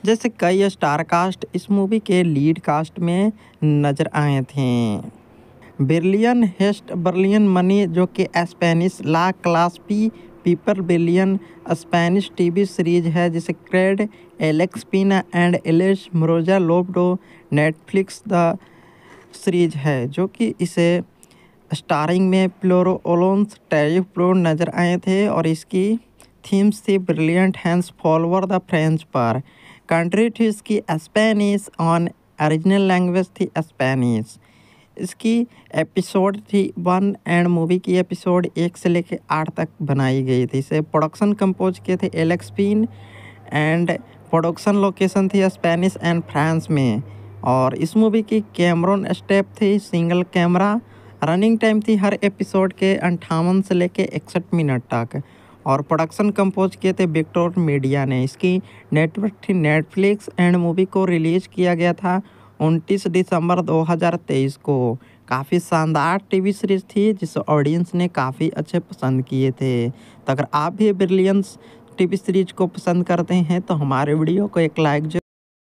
जैसे कई स्टार कास्ट इस मूवी के लीड कास्ट में नजर आए थे। बिलियन हेस्ट बिलियन मनी जो कि स्पेनिश ला क्लास पी पीपर बिलियन स्पेनिश टीवी सीरीज है जिसे created Alex Pina and Alice मोरोजा लोब्डो नेटफ्लिक्स द सीरीज है जो कि इसे स्टारिंग में प्लोरो ओलोन्स टेरिफ प्रो नजर आए थे और इसकी थीम्स थी brilliant hands follower the French पर। कंट्री थी इसकी स्पेनिश ऑन ओरिजिनल लैंग्वेज थी स्पेनिश। इसकी एपिसोड थी वन एंड मूवी की एपिसोड एक से लेकर आठ तक बनाई गई थी। इसे प्रोडक्शन कंपोज किए थे Alex Pina and production location थी स्पेनिश एंड फ्रांस में। और इस मूवी की कैमरन स्टेप थी सिंगल कैमरा। रनिंग टाइम थी हर एपिसोड के अंठावन से लेके इकसठ मिनट तक। और प्रोडक्शन कंपोज किए थे विक्टर मीडिया ने। इसकी नेटवर्क थी नेटफ्लिक्स एंड मूवी को रिलीज किया गया था उनतीस दिसंबर दो हज़ार तेईस को। काफ़ी शानदार टीवी सीरीज थी जिसे ऑडियंस ने काफ़ी अच्छे पसंद किए थे। तो अगर आप भी ब्रिलियंस टीवी सीरीज को पसंद करते हैं तो हमारे वीडियो को एक लाइक जो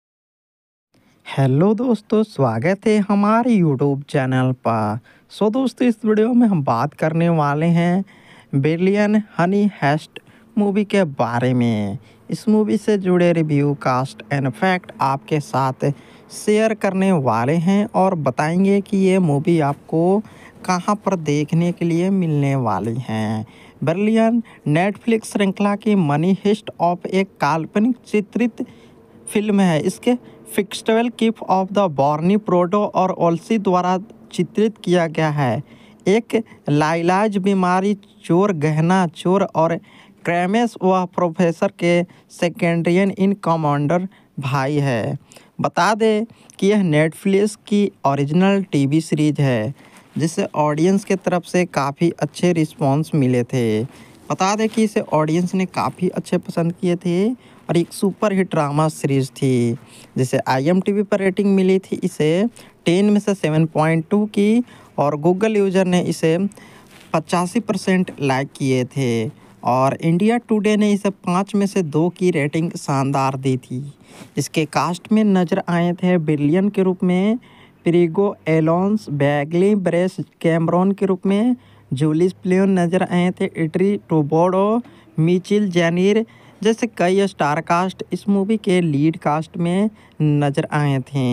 हेलो दोस्तों, स्वागत है हमारे यूट्यूब चैनल पर। सो दोस्तों, इस वीडियो में हम बात करने वाले हैं बिलियन हनी हेस्ट मूवी के बारे में। इस मूवी से जुड़े रिव्यू कास्ट एंड फैक्ट आपके साथ शेयर करने वाले हैं और बताएंगे कि ये मूवी आपको कहां पर देखने के लिए मिलने वाली है। बिलियन नेटफ्लिक्स श्रृंखला की मनी हिस्ट ऑफ एक काल्पनिक चित्रित फिल्म है। इसके फिक्स्टेबल किफ ऑफ द बॉर्नी प्रोडो और ओल्सी द्वारा चित्रित किया गया है। एक लाइलाज बीमारी चोर गहना चोर और क्रैमेस व प्रोफेसर के सेकेंड्रियन इन कमांडर भाई है। बता दें कि यह नेटफ्लिक्स की ओरिजिनल टीवी सीरीज है जिसे ऑडियंस के तरफ से काफ़ी अच्छे रिस्पांस मिले थे। बता दें कि इसे ऑडियंस ने काफ़ी अच्छे पसंद किए थे और एक सुपर हिट ड्रामा सीरीज थी जिसे आई एम टी वी पर रेटिंग मिली थी इसे टेन में से सेवन पॉइंट टू की और गूगल यूज़र ने इसे पचासी परसेंट लाइक किए थे और इंडिया टुडे ने इसे पाँच में से दो की रेटिंग शानदार दी थी। इसके कास्ट में नज़र आए थे बिलियन के रूप में प्रिगो एलोन्स बैगली ब्रेस कैमरॉन के रूप में जूलिस प्लेन नज़र आए थे इटरी टोबोडो मिचिल जैनीर जैसे कई स्टार कास्ट इस मूवी के लीड कास्ट में नज़र आए थे।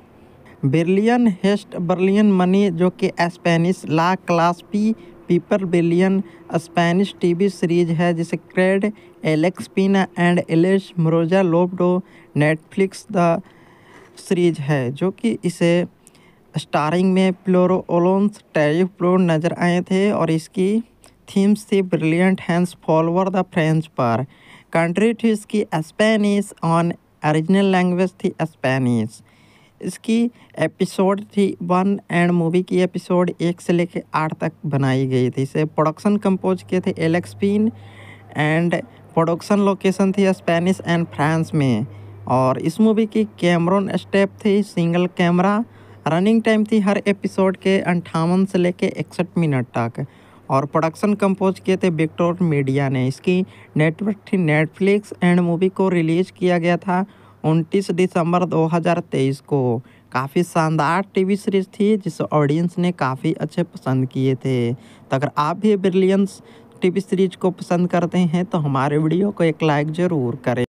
बिलियन हेस्ट बिलियन मनी जो कि स्पेनिश ला क्लास पी पीपर बिलियन स्पेनिश टीवी सीरीज है जिसे created Alex Pina and Alice मोरोजा लोब्डो नेटफ्लिक्स द सीरीज है जो कि इसे स्टारिंग में प्लोरो ओलोन्स टेरिफ प्रो नजर आए थे और इसकी थीम्स थी brilliant hands follower the French पर। कंट्री थी इसकी स्पेनिश ऑन ओरिजिनल लैंग्वेज थी स्पेनिश। इसकी एपिसोड थी वन एंड मूवी की एपिसोड एक से लेकर आठ तक बनाई गई थी। इसे प्रोडक्शन कंपोज किए थे Alex Pina and production location थी स्पेनिश एंड फ्रांस में। और इस मूवी की कैमरन स्टेप थी सिंगल कैमरा। रनिंग टाइम थी हर एपिसोड के अंठावन से लेकर इकसठ मिनट तक और प्रोडक्शन कंपोज किए थे विक्टर मीडिया ने। इसकी नेटवर्क थी नेटफ्लिक्स एंड मूवी को रिलीज किया गया था उनतीस दिसंबर दो हज़ार तेईस को। काफ़ी शानदार टीवी सीरीज थी जिसे ऑडियंस ने काफ़ी अच्छे पसंद किए थे। तो अगर आप भी ब्रिलियंस टीवी सीरीज को पसंद करते हैं तो हमारे वीडियो को एक लाइक ज़रूर करें।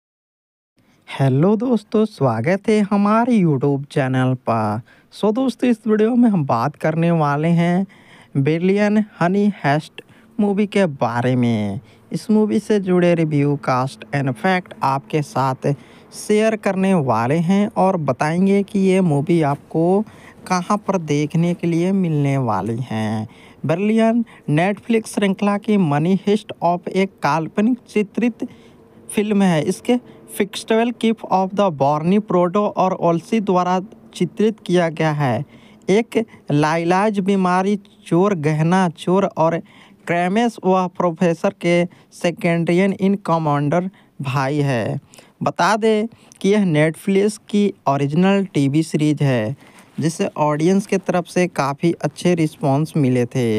हेलो दोस्तों, स्वागत है हमारे यूट्यूब चैनल पर। सो दोस्तों, इस वीडियो में हम बात करने वाले हैं बिलियन हनी हेस्ट मूवी के बारे में। इस मूवी से जुड़े रिव्यू कास्ट एंड फैक्ट आपके साथ शेयर करने वाले हैं और बताएंगे कि ये मूवी आपको कहां पर देखने के लिए मिलने वाली है। बिलियन नेटफ्लिक्स श्रृंखला की मनी हिस्ट ऑफ एक काल्पनिक चित्रित फिल्म है। इसके फिक्स्टेबल किफ ऑफ द बॉर्नी प्रोडो और ओल्सी द्वारा चित्रित किया गया है। एक लाइलाज बीमारी चोर गहना चोर और क्रैमेस व प्रोफेसर के सेकेंड्रियन इन कमांडर भाई है। बता दें कि यह नेटफ्लिक्स की ओरिजिनल टीवी सीरीज है जिसे ऑडियंस के तरफ से काफ़ी अच्छे रिस्पांस मिले थे।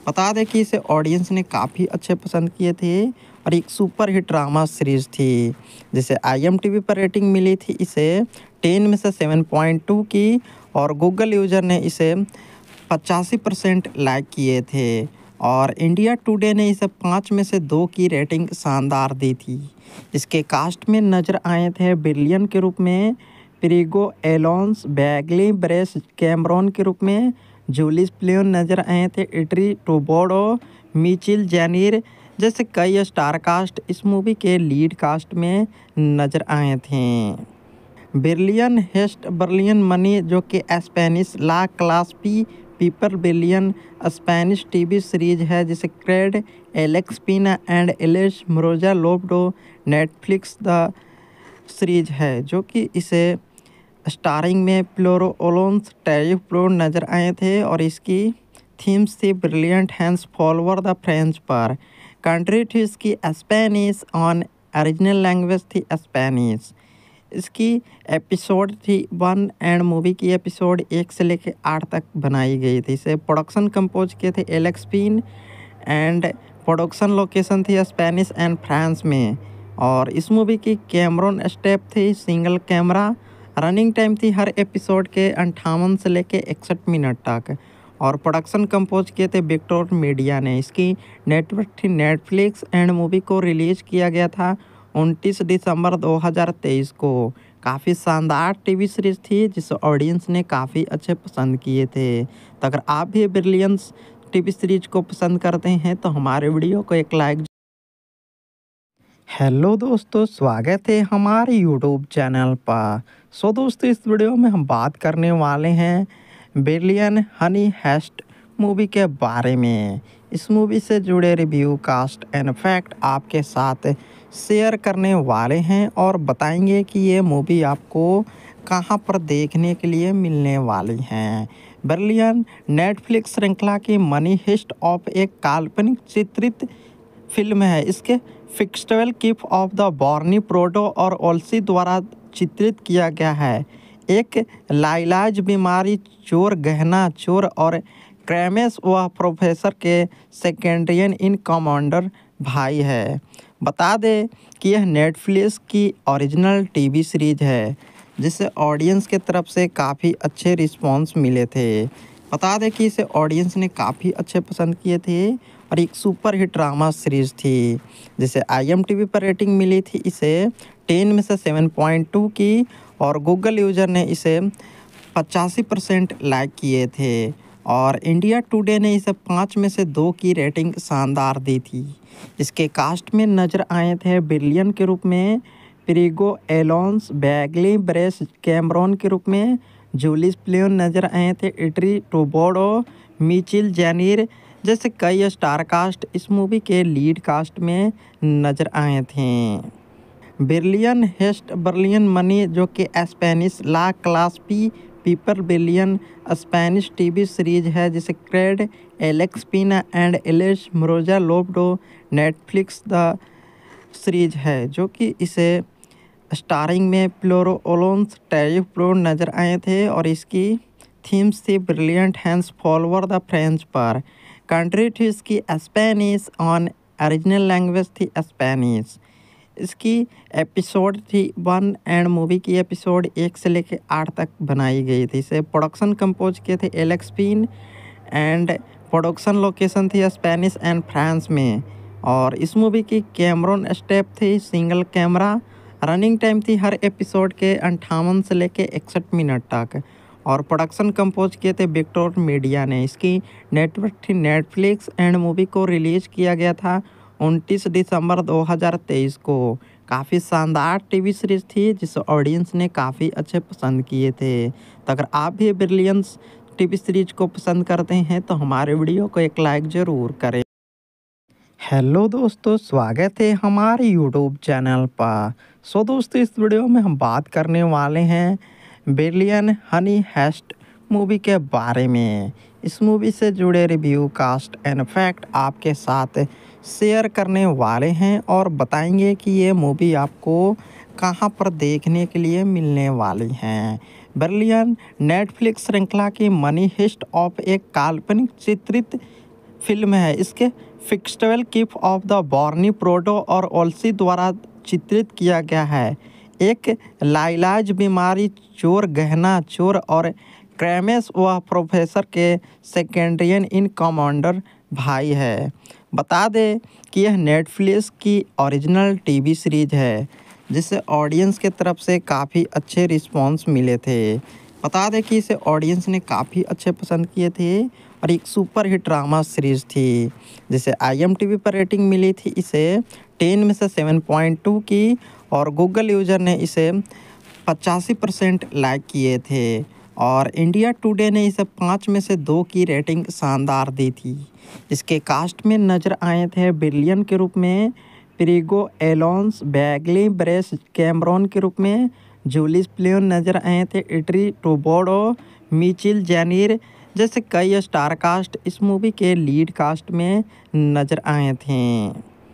बता दें कि इसे ऑडियंस ने काफ़ी अच्छे पसंद किए थे और एक सुपर हिट ड्रामा सीरीज थी जिसे आई एम टी वी पर रेटिंग मिली थी इसे टेन में से सेवन पॉइंट टू की और गूगल यूज़र ने इसे पचासी परसेंट लाइक किए थे और इंडिया टुडे ने इसे पाँच में से दो की रेटिंग शानदार दी थी। इसके कास्ट में नज़र आए थे बिलियन के रूप में प्रिगो एलोन्स बैगली ब्रेस कैमरॉन के रूप में जूलिस प्लेन नज़र आए थे इटरी टोबोडो मिचिल जैनिर जैसे कई स्टार कास्ट इस मूवी के लीड कास्ट में नज़र आए थे। बिलियन हेस्ट बर्लियन मनी जो कि स्पेनिश ला क्लास पी पीपर बिलियन स्पेनिश टीवी सीरीज है जिसे created Alex Pina and Alice मोरोजा लोब्डो नेटफ्लिक्स द सीरीज है जो कि इसे स्टारिंग में प्लोरो ओलोन्स टेरिफ प्लो नज़र आए थे और इसकी थीम्स थी brilliant hands follower the French पर। कंट्री थी इसकी स्पेनिश ऑन ओरिजिनल लैंग्वेज थी स्पेनिश। इसकी एपिसोड थी वन एंड मूवी की एपिसोड एक से लेके आठ तक बनाई गई थी। इसे प्रोडक्शन कंपोज किए थे Alex Pina and production location थी स्पेनिश एंड फ्रांस में और इस मूवी की कैमरॉन स्टेप थी सिंगल कैमरा। रनिंग टाइम थी हर एपिसोड के अंठावन से लेके इकसठ मिनट तक और प्रोडक्शन कंपोज किए थे विक्टोर मीडिया ने। इसकी नेटवर्क थी नेटफ्लिक्स एंड मूवी को रिलीज किया गया था उनतीस दिसंबर दो हज़ार तेईस को। काफ़ी शानदार टीवी सीरीज थी जिसे ऑडियंस ने काफ़ी अच्छे पसंद किए थे। तो अगर आप भी ब्रिलियंस टीवी सीरीज को पसंद करते हैं तो हमारे वीडियो को एक लाइक। हेलो दोस्तों, स्वागत है हमारे यूट्यूब चैनल पर। सो दोस्तों, इस वीडियो में हम बात करने वाले हैं बिलियन हनी हेस्ट मूवी के बारे में। इस मूवी से जुड़े रिव्यू कास्ट एंड फैक्ट आपके साथ शेयर करने वाले हैं और बताएंगे कि ये मूवी आपको कहां पर देखने के लिए मिलने वाली हैं। बिलियन नेटफ्लिक्स श्रृंखला की मनी हिस्ट ऑफ एक काल्पनिक चित्रित फिल्म है। इसके फिक्स्टेबल किफ ऑफ द बॉर्नी प्रोटो और ओल्सी द्वारा चित्रित किया गया है। एक लाइलाज बीमारी चोर गहना चोर और क्रैमेस वह प्रोफेसर के सेकेंड्रियन इन कमांडर भाई है। बता दें कि यह नेटफ्लिक्स की ओरिजिनल टीवी सीरीज है जिसे ऑडियंस के तरफ से काफ़ी अच्छे रिस्पांस मिले थे। बता दें कि इसे ऑडियंस ने काफ़ी अच्छे पसंद किए थे और एक सुपर हिट ड्रामा सीरीज थी जिसे आई एम टी वी पर रेटिंग मिली थी इसे टेन में से सेवन पॉइंट टू की और गूगल यूज़र ने इसे पचासी परसेंट लाइक किए थे और इंडिया टुडे ने इसे पाँच में से दो की रेटिंग शानदार दी थी। इसके कास्ट में नज़र आए थे बिलियन के रूप में प्रिगो एलोन्स बैगली ब्रेस कैमरॉन के रूप में जूलिस प्लेन नज़र आए थे इटरी टोबोडो मिचिल जैनिर जैसे कई स्टार कास्ट इस मूवी के लीड कास्ट में नज़र आए थे। बिलियन हेस्ट बर्लियन मनी जो कि स्पेनिश ला क्लास पी पीपर बिलियन स्पेनिश टीवी सीरीज है जिसे created Alex Pina and Alice मोरोजा लोब्डो नेटफ्लिक्स द सीरीज है जो कि इसे स्टारिंग में प्लोरो ओलोन्स टेरिफ प्लो नज़र आए थे और इसकी थीम्स थी brilliant hands follower the French पर। कंट्री थी इसकी स्पेनिश ऑन ओरिजिनल लैंग्वेज थी स्पेनिश। इसकी एपिसोड थी वन एंड मूवी की एपिसोड एक से लेके आठ तक बनाई गई थी। इसे प्रोडक्शन कंपोज किए थे Alex Pina and production location थी स्पेनिश एंड फ्रांस में और इस मूवी की कैमरॉन स्टेप थी सिंगल कैमरा। रनिंग टाइम थी हर एपिसोड के अंठावन से लेके इकसठ मिनट तक और प्रोडक्शन कंपोज किए थे विक्टोर मीडिया ने। इसकी नेटवर्क थी नेटफ्लिक्स एंड मूवी को रिलीज किया गया था उनतीस दिसंबर दो हज़ार तेईस को। काफ़ी शानदार टीवी सीरीज थी जिसे ऑडियंस ने काफ़ी अच्छे पसंद किए थे। तो अगर आप भी ब्रिलियंस टीवी सीरीज को पसंद करते हैं तो हमारे वीडियो को एक लाइक ज़रूर करें। हेलो दोस्तों, स्वागत है हमारे यूट्यूब चैनल पर। सो दोस्तों, इस वीडियो में हम बात करने वाले हैं बिलियन हनी हेस्ट मूवी के बारे में। इस मूवी से जुड़े रिव्यू कास्ट एंड फैक्ट आपके साथ शेयर करने वाले हैं और बताएंगे कि ये मूवी आपको कहां पर देखने के लिए मिलने वाली हैं। बिलियन नेटफ्लिक्स श्रृंखला की मनी हिस्ट ऑफ एक काल्पनिक चित्रित फिल्म है। इसके फिक्स्टेबल किफ ऑफ द बॉर्नी प्रोटो और ओल्सी द्वारा चित्रित किया गया है। एक लाइलाज बीमारी चोर गहना चोर और क्रैमेस वह प्रोफेसर के सेकेंड्रियन इन कमांडर भाई है। बता दें कि यह नेटफ्लिक्स की ओरिजिनल टीवी सीरीज है जिसे ऑडियंस के तरफ से काफ़ी अच्छे रिस्पॉन्स मिले थे। बता दें कि इसे ऑडियंस ने काफ़ी अच्छे पसंद किए थे और एक सुपर हिट ड्रामा सीरीज थी जिसे आई एम टी वी पर रेटिंग मिली थी इसे टेन में से सेवन पॉइंट टू की और गूगल यूज़र ने इसे पचासी परसेंट लाइक किए थे और इंडिया टुडे ने इसे पाँच में से दो की रेटिंग शानदार दी थी। इसके कास्ट में नज़र आए थे बिलियन के रूप में प्रीगो एलोन्स, बैगली ब्रेस कैमरॉन के रूप में जूलिस प्लेन नज़र आए थे, इटरी टोबोडो, मिचिल जैनीर जैसे कई स्टार कास्ट इस मूवी के लीड कास्ट में नज़र आए थे।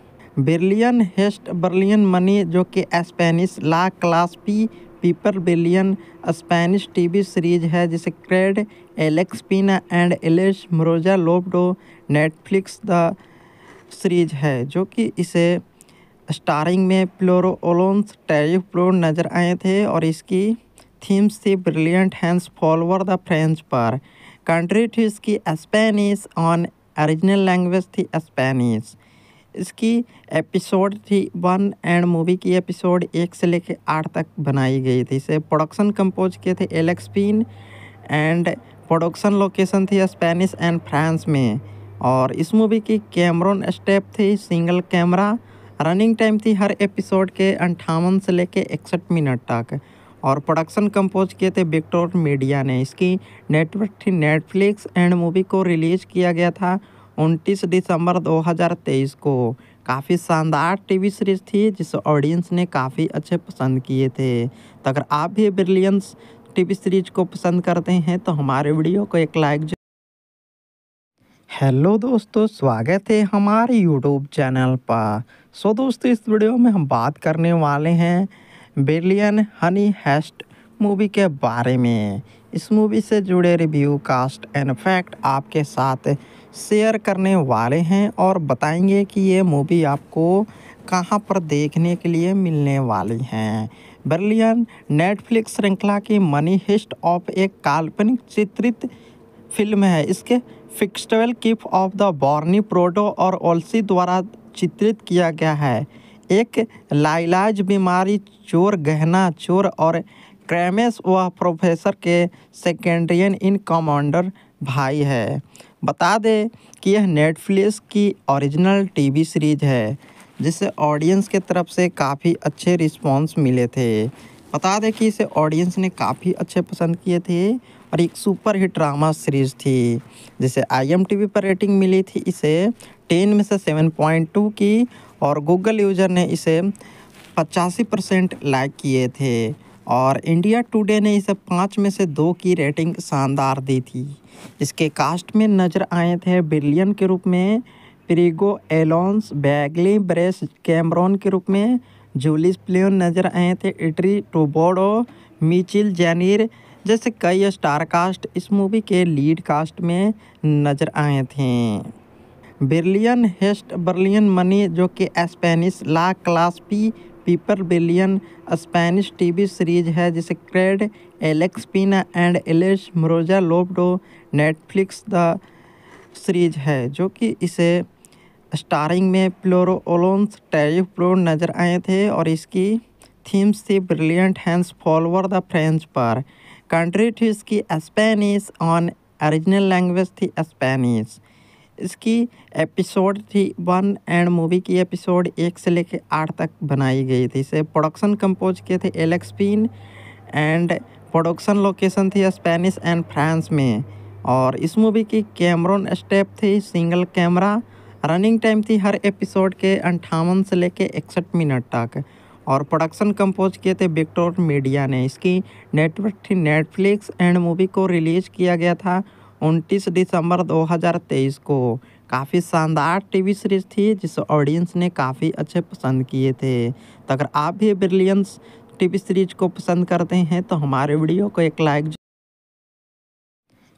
बिलियन हेस्ट बर्लियन मनी जो कि स्पेनिश ला क्लास पी पीपर बिलियन स्पेनिश टीवी सीरीज है जिसे created Alex Pina and Alice मोरोजा लोब्डो नेटफ्लिक्स द सीरीज है जो कि इसे स्टारिंग में प्लोरो ओलोन्स टेरिफ प्रो नज़र आए थे और इसकी थीम्स थी brilliant hands follower the French पर। कंट्री थी इसकी स्पेनिश ऑन ओरिजिनल लैंग्वेज थी स्पेनिश। इसकी एपिसोड थी वन एंड मूवी की एपिसोड एक से लेकर आठ तक बनाई गई थी। इसे प्रोडक्शन कंपोज किए थे Alex Pina and production location थी स्पेनिश एंड फ्रांस में और इस मूवी की कैमरॉन स्टेप थी सिंगल कैमरा। रनिंग टाइम थी हर एपिसोड के अंठावन से लेकर इकसठ मिनट तक और प्रोडक्शन कंपोज किए थे विक्टोर मीडिया ने। इसकी नेटवर्क थी नेटफ्लिक्स एंड मूवी को रिलीज़ किया गया था उनतीस दिसंबर दो हज़ार तेईस को। काफ़ी शानदार टीवी सीरीज थी जिसे ऑडियंस ने काफ़ी अच्छे पसंद किए थे। तो अगर आप भी ब्रिलियंस टीवी सीरीज को पसंद करते हैं तो हमारे वीडियो को एक लाइक। हेलो दोस्तों, स्वागत है हमारे यूट्यूब चैनल पर। सो दोस्तों, इस वीडियो में हम बात करने वाले हैं बिलियन हनी हेस्ट मूवी के बारे में। इस मूवी से जुड़े रिव्यू कास्ट एंड फैक्ट आपके साथ शेयर करने वाले हैं और बताएंगे कि ये मूवी आपको कहां पर देखने के लिए मिलने वाली हैं। बिलियन नेटफ्लिक्स श्रृंखला की मनी हिस्ट ऑफ एक काल्पनिक चित्रित फिल्म है। इसके फिक्स्टेबल किफ ऑफ द बॉर्नी प्रोटो और ओल्सी द्वारा चित्रित किया गया है। एक लाइलाज बीमारी चोर गहना चोर और क्रैमेस वह प्रोफेसर के सेकेंड्रियन इन कमांडर भाई है। बता दें कि यह नेटफ्लिक्स की ओरिजिनल टीवी सीरीज है जिसे ऑडियंस के तरफ से काफ़ी अच्छे रिस्पॉन्स मिले थे। बता दें कि इसे ऑडियंस ने काफ़ी अच्छे पसंद किए थे और एक सुपर हिट ड्रामा सीरीज थी जिसे आई एम टी वी पर रेटिंग मिली थी इसे टेन में से सेवन पॉइंट टू की और गूगल यूज़र ने इसे पचासी परसेंट लाइक किए थे और इंडिया टुडे ने इसे पाँच में से दो की रेटिंग शानदार दी थी। इसके कास्ट में नज़र आए थे बिलियन के रूप में प्रीगो एलोन्स, बैगली ब्रेस कैमरॉन के रूप में जूलिस प्लेन नज़र आए थे, इटरी टोबोडो, मिचिल जैनीर जैसे कई स्टार कास्ट इस मूवी के लीड कास्ट में नज़र आए थे। बिलियन हेस्ट बर्लियन मनी जो कि स्पेनिश ला क्लास पी पीपर बिलियन स्पेनिश टीवी सीरीज है जिसे created Alex Pina and Alice मोरोजा लोब्डो नेटफ्लिक्स द सीरीज है जो कि इसे स्टारिंग में प्लोरो ओलोन्स टेरिफ प्रो नज़र आए थे और इसकी थीम्स थी brilliant hands follower the French पर। कंट्री थी इसकी स्पेनिश ऑन ओरिजिनल लैंग्वेज थी स्पेनिश। इसकी एपिसोड थी वन एंड मूवी की एपिसोड एक से लेकर आठ तक बनाई गई थी। इसे प्रोडक्शन कंपोज किए थे Alex Pina and production location थी स्पेनिश एंड फ्रांस में और इस मूवी की कैमरॉन स्टेप थी सिंगल कैमरा। रनिंग टाइम थी हर एपिसोड के अंठावन से लेकर इकसठ मिनट तक और प्रोडक्शन कंपोज किए थे विक्टोर मीडिया ने। इसकी नेटवर्क थी नेटफ्लिक्स एंड मूवी को रिलीज़ किया गया था उनतीस दिसंबर दो हज़ार तेईस को। काफ़ी शानदार टीवी सीरीज थी जिसे ऑडियंस ने काफ़ी अच्छे पसंद किए थे। तो अगर आप भी ब्रिलियंस टीवी सीरीज को पसंद करते हैं तो हमारे वीडियो को एक लाइक।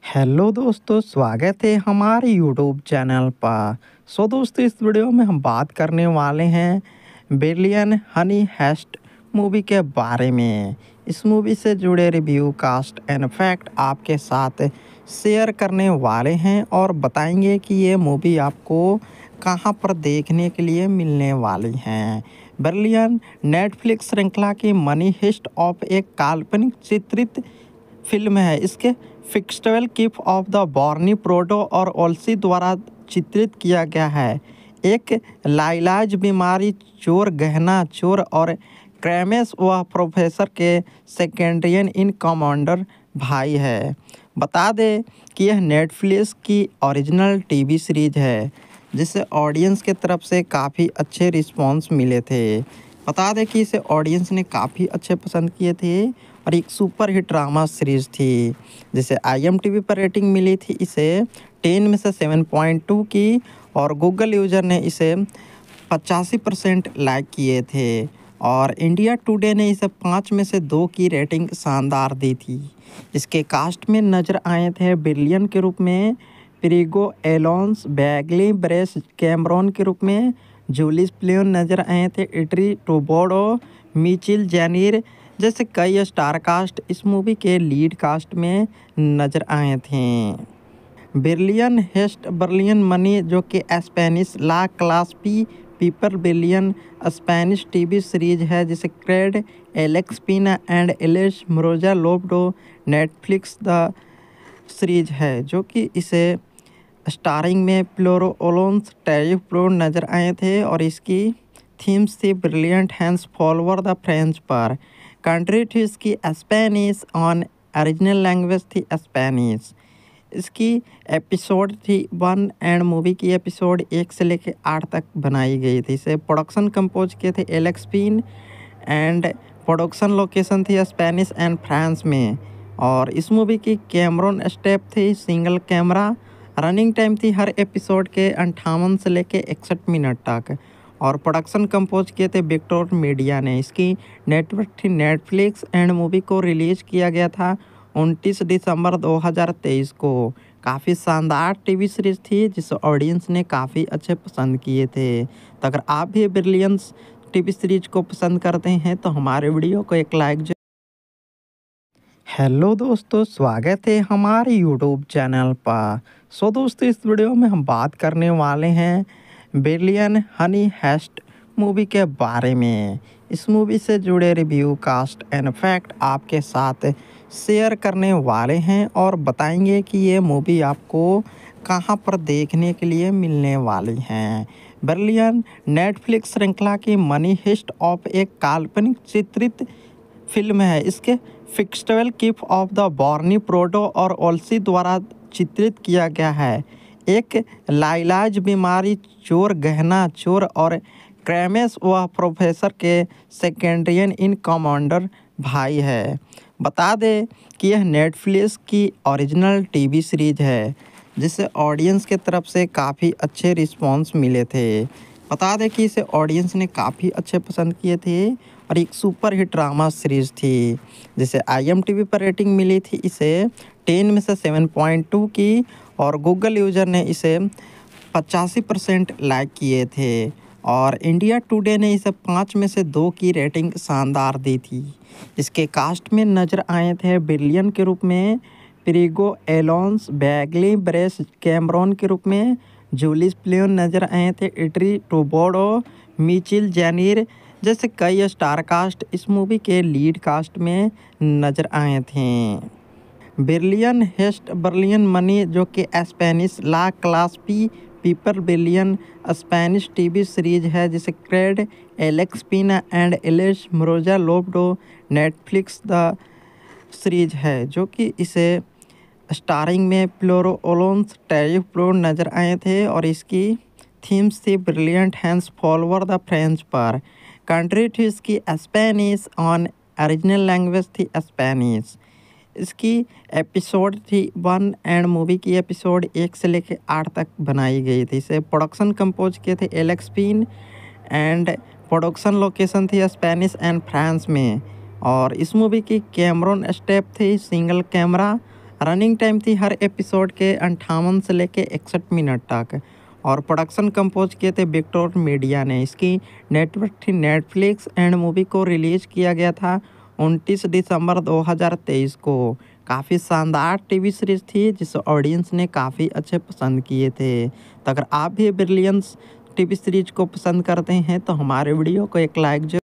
हेलो दोस्तों, स्वागत है हमारे यूट्यूब चैनल पर। सो दोस्तों, इस वीडियो में हम बात करने वाले हैं बिलियन हनी हेस्ट मूवी के बारे में। इस मूवी से जुड़े रिव्यू, कास्ट एंड फैक्ट आपके साथ शेयर करने वाले हैं और बताएंगे कि ये मूवी आपको कहां पर देखने के लिए मिलने वाली है। बिलियन नेटफ्लिक्स श्रृंखला की मनी हिस्ट ऑफ एक काल्पनिक चित्रित फिल्म है। इसके फिक्स्टेबल किफ ऑफ द बॉर्नी प्रोटो और ओल्सी द्वारा चित्रित किया गया है। एक लाइलाज बीमारी चोर, गहना चोर और क्रैमेस व प्रोफेसर के सेकेंड्रियन इन कमांडर भाई है। बता दें कि यह नेटफ्लिक्स की ओरिजिनल टीवी सीरीज है जिसे ऑडियंस के तरफ से काफ़ी अच्छे रिस्पॉन्स मिले थे। बता दें कि इसे ऑडियंस ने काफ़ी अच्छे पसंद किए थे और एक सुपर हिट ड्रामा सीरीज थी जिसे आई एम टी वी पर रेटिंग मिली थी इसे टेन में से सेवन पॉइंट टू की और गूगल यूज़र ने इसे पचासी परसेंट लाइक किए थे और इंडिया टुडे ने इसे पाँच में से दो की रेटिंग शानदार दी थी। इसके कास्ट में नज़र आए थे बिलियन के रूप में प्रिगो एलोन्स, बैगली ब्रेस कैमरॉन के रूप में जूलिस प्लेन नज़र आए थे, इटरी टोबोडो, मिचिल जैनीर जैसे कई स्टार कास्ट इस मूवी के लीड कास्ट में नज़र आए थे। बिलियन हेस्ट बर्लियन मनी जो कि स्पेनिश ला क्लास पी पीपर बिलियन स्पेनिश टीवी सीरीज है जिसे created Alex Pina and Alice मोरोजा लोब्डो नेटफ्लिक्स द सीरीज है जो कि इसे स्टारिंग में प्लोरो ओलोन्स टेरिफ प्रो नज़र आए थे और इसकी थीम्स थी brilliant hands follower the French पर। कंट्री थी इसकी स्पेनिश ऑन ओरिजिनल लैंग्वेज थी स्पेनिश। इसकी एपिसोड थी वन एंड मूवी की एपिसोड एक से लेकर आठ तक बनाई गई थी। इसे प्रोडक्शन कंपोज किए थे Alex Pina and production location थी स्पेनिश एंड फ्रांस में और इस मूवी की कैमरॉन स्टेप थी सिंगल कैमरा। रनिंग टाइम थी हर एपिसोड के अंठावन से लेके इकसठ मिनट तक और प्रोडक्शन कंपोज किए थे विक्टर मीडिया ने। इसकी नेटवर्क थी नेटफ्लिक्स एंड मूवी को रिलीज़ किया गया था उनतीस दिसंबर दो हज़ार तेईस को। काफ़ी शानदार टीवी सीरीज थी जिसे ऑडियंस ने काफ़ी अच्छे पसंद किए थे। तो अगर आप भी बिलियंस टीवी सीरीज को पसंद करते हैं तो हमारे वीडियो को एक लाइक। हेलो दोस्तों, स्वागत है हमारे यूट्यूब चैनल पर। सो दोस्तों, इस वीडियो में हम बात करने वाले हैं बिलियन हनी हेस्ट मूवी के बारे में। इस मूवी से जुड़े रिव्यू, कास्ट एंड फैक्ट आपके साथ शेयर करने वाले हैं और बताएंगे कि ये मूवी आपको कहां पर देखने के लिए मिलने वाली है। बिलियन नेटफ्लिक्स श्रृंखला की मनी हिस्ट ऑफ एक काल्पनिक चित्रित फिल्म है। इसके फिक्स्टेबल किफ ऑफ द बॉर्नी प्रोटो और ओल्सी द्वारा चित्रित किया गया है। एक लाइलाज बीमारी चोर, गहना चोर और क्रैमेस व प्रोफेसर के सेकेंड्रियन इन कमांडर भाई है। बता दें कि यह नेटफ्लिक्स की ओरिजिनल टीवी सीरीज है जिसे ऑडियंस के तरफ से काफ़ी अच्छे रिस्पॉन्स मिले थे। बता दें कि इसे ऑडियंस ने काफ़ी अच्छे पसंद किए थे और एक सुपर हिट ड्रामा सीरीज थी जिसे आई एम टी वी पर रेटिंग मिली थी इसे टेन में से सेवन पॉइंट टू की और गूगल यूज़र ने इसे पचासी परसेंट लाइक किए थे और इंडिया टुडे ने इसे पाँच में से दो की रेटिंग शानदार दी थी। इसके कास्ट में नज़र आए थे बिलियन के रूप में प्रिगो एलोन्स, बैगली ब्रेस कैमरॉन के रूप में जूलिस प्लेन नज़र आए थे, इटरी टोबोडो, मिचिल जैनीर जैसे कई स्टार कास्ट इस मूवी के लीड कास्ट में नज़र आए थे। बिलियन हेस्ट बर्लियन मनी जो कि स्पेनिश ला क्लास पी पीपर बिलियन स्पेनिश टीवी सीरीज है जिसे created Alex Pina and Alice मोरोजा लोब्डो नेटफ्लिक्स द सीरीज है जो कि इसे स्टारिंग में प्लोरो ओलोन्स टेरिफ प्रो नज़र आए थे और इसकी थीम्स थी brilliant hands follower the French पर। कंट्री थी इसकी स्पेनिश ऑन ओरिजिनल लैंग्वेज थी स्पेनिश। इसकी एपिसोड थी वन एंड मूवी की एपिसोड एक से लेकर आठ तक बनाई गई थी। इसे प्रोडक्शन कंपोज किए थे Alex Pina and production location थी स्पेनिश एंड फ्रांस में और इस मूवी की कैमरॉन स्टेप थी सिंगल कैमरा। रनिंग टाइम थी हर एपिसोड के अंठावन से लेके इकसठ मिनट तक। और प्रोडक्शन कंपोज किए थे विक्टर मीडिया ने। इसकी नेटवर्क थी नेटफ्लिक्स एंड मूवी को रिलीज़ किया गया था उनतीस दिसंबर दो हज़ार तेईस को। काफ़ी शानदार टीवी सीरीज़ थी जिसे ऑडियंस ने काफ़ी अच्छे पसंद किए थे। तो अगर आप भी ब्रिलियंस टीवी सीरीज को पसंद करते हैं तो हमारे वीडियो को एक लाइक जरूर।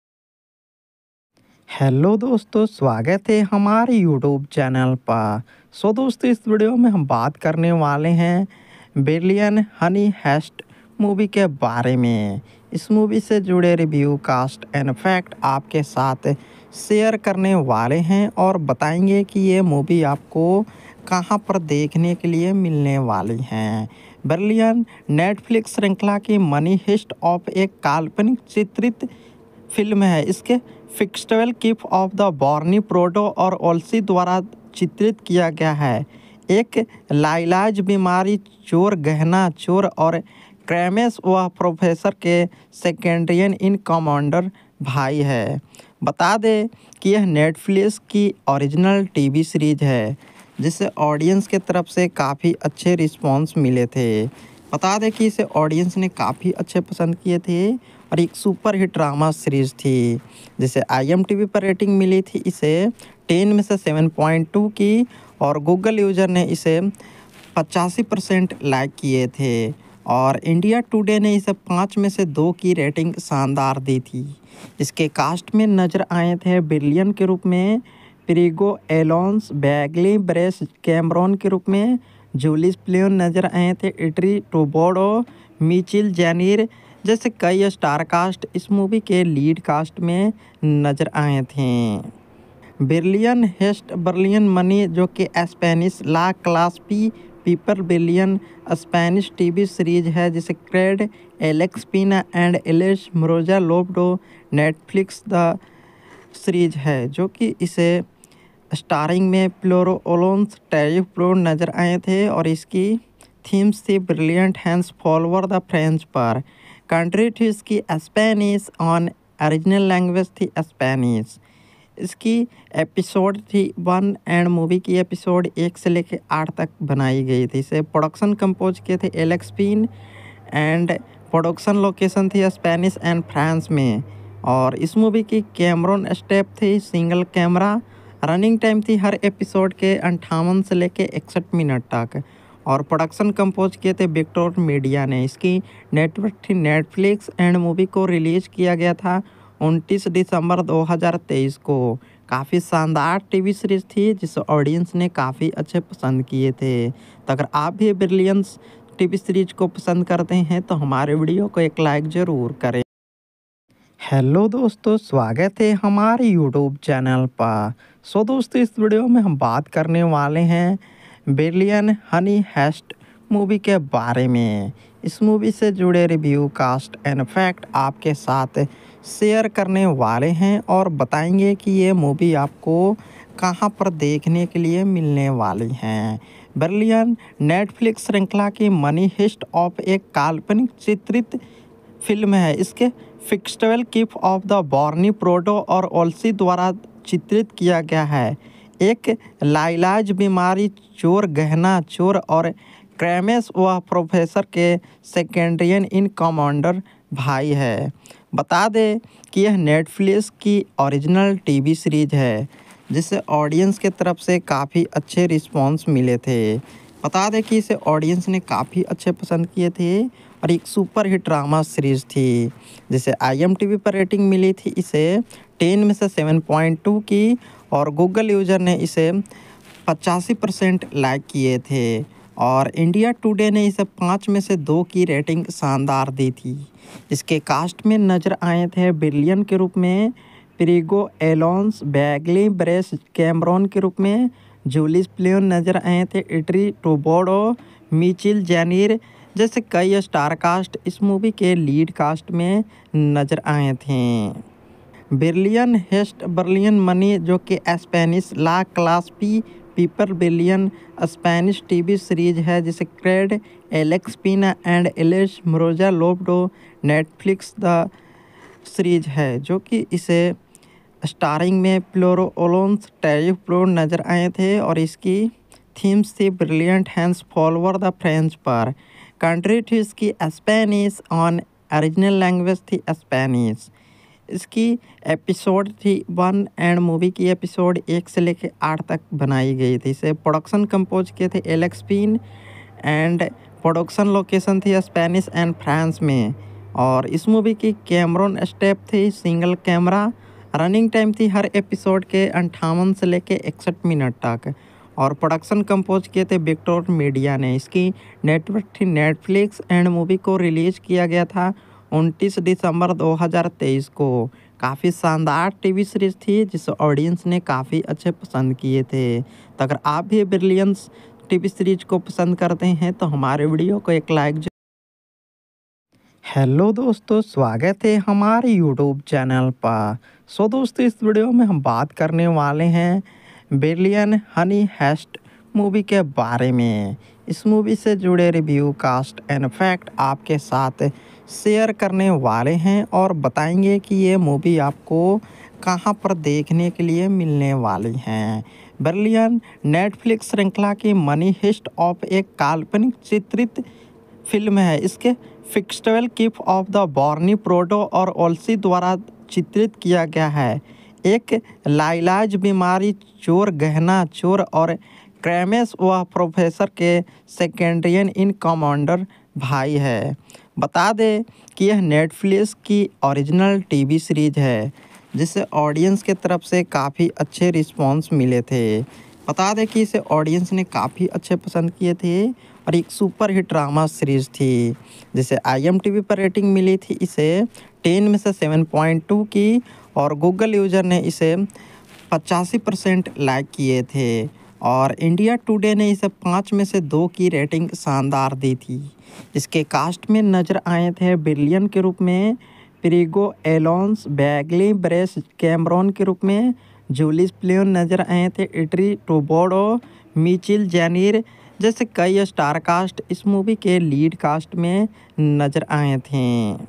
हेलो दोस्तों, स्वागत है हमारे यूट्यूब चैनल पर। सो दोस्तों, इस वीडियो में हम बात करने वाले हैं बिलियन हनी हेस्ट मूवी के बारे में। इस मूवी से जुड़े रिव्यू, कास्ट एंड फैक्ट आपके साथ शेयर करने वाले हैं और बताएंगे कि ये मूवी आपको कहां पर देखने के लिए मिलने वाली है। बिलियन नेटफ्लिक्स श्रृंखला की मनी हिस्ट ऑफ एक काल्पनिक चित्रित फिल्म है। इसके फिक्शनल किफ ऑफ द बॉर्नी प्रोडो और ओल्सी द्वारा चित्रित किया गया है। एक लाइलाज बीमारी चोर, गहना चोर और क्रैमेस वह प्रोफेसर के सेकेंड्रियन इन कमांडर भाई है। बता दें कि यह नेटफ्लिक्स की ओरिजिनल टीवी सीरीज है जिसे ऑडियंस के तरफ से काफ़ी अच्छे रिस्पॉन्स मिले थे। बता दें कि इसे ऑडियंस ने काफ़ी अच्छे पसंद किए थे और एक सुपर हिट ड्रामा सीरीज़ थी जिसे आई एम टी वी पर रेटिंग मिली थी इसे टेन में से सेवन पॉइंट टू की और गूगल यूज़र ने इसे पचासी परसेंट लाइक किए थे और इंडिया टुडे ने इसे पाँच में से दो की रेटिंग शानदार दी थी। इसके कास्ट में नज़र आए थे बिलियन के रूप में प्रीगो एलोन्स, बैगली ब्रेस कैमरॉन के रूप में जूलिस प्लेन नज़र आए थे, इटरी टोबोडो, मिचिल जैनीर जैसे कई स्टार कास्ट इस मूवी के लीड कास्ट में नज़र आए थे। बिलियन हेस्ट बिलियन मनी जो कि स्पेनिश ला क्लास पी पीपर बिलियन स्पेनिश टीवी सीरीज है जिसे created Alex Pina and Alice मोरोजा लोब्डो नेटफ्लिक्स द सीरीज है जो कि इसे स्टारिंग में प्लोरो ओलोन्स टेरिफ प्लो नज़र आए थे और इसकी थीम्स थी brilliant hands follower the French पर। कंट्री थी इसकी स्पेनिश ऑन ओरिजिनल लैंग्वेज थी स्पेनिश। इसकी एपिसोड थी वन एंड मूवी की एपिसोड एक से लेकर आठ तक बनाई गई थी। इसे प्रोडक्शन कंपोज किए थे Alex Pina and production location थी स्पेनिश एंड फ्रांस में। और इस मूवी की कैमरॉन स्टेप थी सिंगल कैमरा। रनिंग टाइम थी हर एपिसोड के अंठावन से लेकर इकसठ मिनट तक और प्रोडक्शन कंपोज किए थे विक्टर मीडिया ने। इसकी नेटवर्क थी नेटफ्लिक्स एंड मूवी को रिलीज़ किया गया था उनतीस दिसंबर दो हज़ार तेईस को। काफ़ी शानदार टीवी सीरीज़ थी जिसे ऑडियंस ने काफ़ी अच्छे पसंद किए थे। तो अगर आप भी ब्रिलियंस टीवी सीरीज को पसंद करते हैं तो हमारे वीडियो को एक लाइक ज़रूर करें। हेलो दोस्तों, स्वागत है हमारे यूट्यूब चैनल पर। सो दोस्तों, इस वीडियो में हम बात करने वाले हैं बिलियन हनी हेस्ट मूवी के बारे में। इस मूवी से जुड़े रिव्यू, कास्ट एंड फैक्ट आपके साथ शेयर करने वाले हैं और बताएंगे कि ये मूवी आपको कहां पर देखने के लिए मिलने वाली है। बिलियन नेटफ्लिक्स श्रृंखला की मनी हिस्ट ऑफ एक काल्पनिक चित्रित फिल्म है। इसके फिक्शनल किफ ऑफ द बॉर्नी प्रोडो और ओल्सी द्वारा चित्रित किया गया है। एक लाइलाज बीमारी चोर, गहना चोर और क्रैमेस वह प्रोफेसर के सेकेंड्रियन इन कमांडर भाई है। बता दें कि यह नेटफ्लिक्स की ओरिजिनल टीवी सीरीज है जिसे ऑडियंस के तरफ से काफ़ी अच्छे रिस्पॉन्स मिले थे। बता दें कि इसे ऑडियंस ने काफ़ी अच्छे पसंद किए थे और एक सुपर हिट ड्रामा सीरीज़ थी जिसे आई एम टी वी पर रेटिंग मिली थी इसे टेन में से सेवन पॉइंट टू की और गूगल यूज़र ने इसे पचासी परसेंट लाइक किए थे और इंडिया टुडे ने इसे पाँच में से दो की रेटिंग शानदार दी थी। इसके कास्ट में नज़र आए थे बिलियन के रूप में प्रीगो एलोन्स, बैगली ब्रेस कैमरॉन के रूप में जूलिस प्लेन नज़र आए थे, इटरी टोबोडो, मिचिल जैनीर जैसे कई स्टार कास्ट इस मूवी के लीड कास्ट में नज़र आए थे। बिलियन हेस्ट बिलियन मनी जो कि स्पेनिश ला क्लास पी पीपर बिलियन स्पेनिश टीवी सीरीज है जिसे created Alex Pina and Alice मोरोजा लोब्डो नेटफ्लिक्स द सीरीज है जो कि इसे स्टारिंग में प्लोरो ओलोन्स टेरिफ प्लो नज़र आए थे और इसकी थीम्स थी brilliant hands follower the French पर। कंट्री थी इसकी स्पेनिश, ऑन ओरिजिनल लैंग्वेज थी स्पेनिश। इसकी एपिसोड थी वन एंड मूवी की एपिसोड एक से लेकर आठ तक बनाई गई थी। इसे प्रोडक्शन कंपोज किए थे Alex Pina and production location थी स्पेनिश एंड फ्रांस में। और इस मूवी की कैमरन स्टेप थी सिंगल कैमरा। रनिंग टाइम थी हर एपिसोड के अंठावन से लेके इकसठ मिनट तक। और प्रोडक्शन कंपोज किए थे विक्टर मीडिया ने। इसकी नेटवर्क थी नेटफ्लिक्स एंड मूवी को रिलीज किया गया था उनतीस दिसंबर दो हज़ार तेईस को। काफ़ी शानदार टीवी सीरीज थी जिसे ऑडियंस ने काफ़ी अच्छे पसंद किए थे। तो अगर आप भी ब्रिलियंस टीवी सीरीज को पसंद करते हैं तो हमारे वीडियो को एक लाइक। हेलो दोस्तों, स्वागत है हमारे यूट्यूब चैनल पर। सो दोस्तों, इस वीडियो में हम बात करने वाले हैं ब्रिलियन हनी हेस्ट मूवी के बारे में। इस मूवी से जुड़े रिव्यू, कास्ट एंड फैक्ट आपके साथ शेयर करने वाले हैं और बताएंगे कि ये मूवी आपको कहां पर देखने के लिए मिलने वाली हैं। ब्रिलियन नेटफ्लिक्स श्रृंखला की मनी हिस्ट ऑफ एक काल्पनिक चित्रित फिल्म है। इसके फिक्स्टेबल किफ ऑफ द बॉर्नी प्रोडो और ओल्सी द्वारा चित्रित किया गया है। एक लाइलाज बीमारी चोर, गहना चोर और क्रैमेस व प्रोफेसर के सेकेंड्रियन इन कमांडर भाई है। बता दें कि यह नेटफ्लिक्स की ओरिजिनल टीवी सीरीज है जिसे ऑडियंस के तरफ से काफ़ी अच्छे रिस्पांस मिले थे। बता दें कि इसे ऑडियंस ने काफ़ी अच्छे पसंद किए थे और एक सुपर हिट ड्रामा सीरीज थी जिसे आई एम टी वी पर रेटिंग मिली थी इसे टेन में से सेवन पॉइंट टू की। और गूगल यूज़र ने इसे पचासी परसेंट लाइक किए थे। और इंडिया टुडे ने इसे पाँच में से दो की रेटिंग शानदार दी थी। इसके कास्ट में नज़र आए थे ब्रिलियन के रूप में प्रिगो एलोन्स, बैगली ब्रेस कैमरॉन के रूप में जूलिस प्लेन नज़र आए थे, इटरी टोबोडो, मिचिल जैनीर जैसे कई स्टार कास्ट इस मूवी के लीड कास्ट में नज़र आए थे।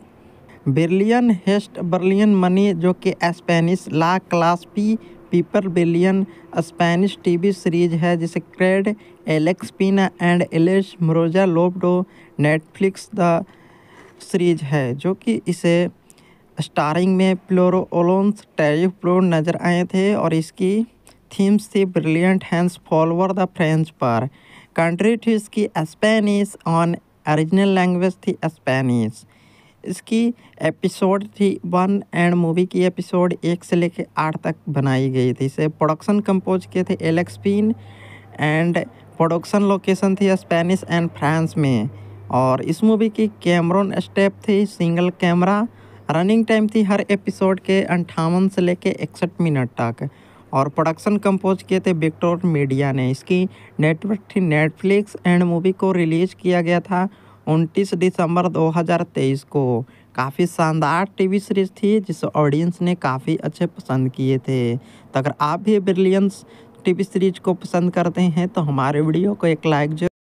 ब्रिलियन हेस्ट ब्रिलियन मनी जो कि स्पेनिश ला क्लास पी पीपर ब्रिलियन स्पेनिश टीवी सीरीज है जिसे created Alex Pina and Alice मोरोजा लोब्डो नेटफ्लिक्स द सीरीज है जो कि इसे स्टारिंग में प्लोरो ओलोन्स टेरिफ प्लो नज़र आए थे। और इसकी थीम्स थी brilliant hands follower the French पर। कंट्री थी इसकी स्पेनिश, ऑन ओरिजिनल लैंग्वेज थी स्पेनिश। इसकी एपिसोड थी वन एंड मूवी की एपिसोड एक से लेकर आठ तक बनाई गई थी। इसे प्रोडक्शन कंपोज किए थे Alex Pina and production location थी स्पेनिश एंड फ्रांस में। और इस मूवी की कैमरन स्टेप थी सिंगल कैमरा। रनिंग टाइम थी हर एपिसोड के अंठावन से लेके इकसठ मिनट तक। और प्रोडक्शन कंपोज किए थे विक्टर मीडिया ने। इसकी नेटवर्क थी नेटफ्लिक्स एंड मूवी को रिलीज किया गया था उनतीस दिसंबर दो हज़ार तेईस को। काफ़ी शानदार टीवी सीरीज थी जिसे ऑडियंस ने काफ़ी अच्छे पसंद किए थे। तो अगर आप भी ब्रिलियंस टीवी सीरीज को पसंद करते हैं तो हमारे वीडियो को एक लाइक जो।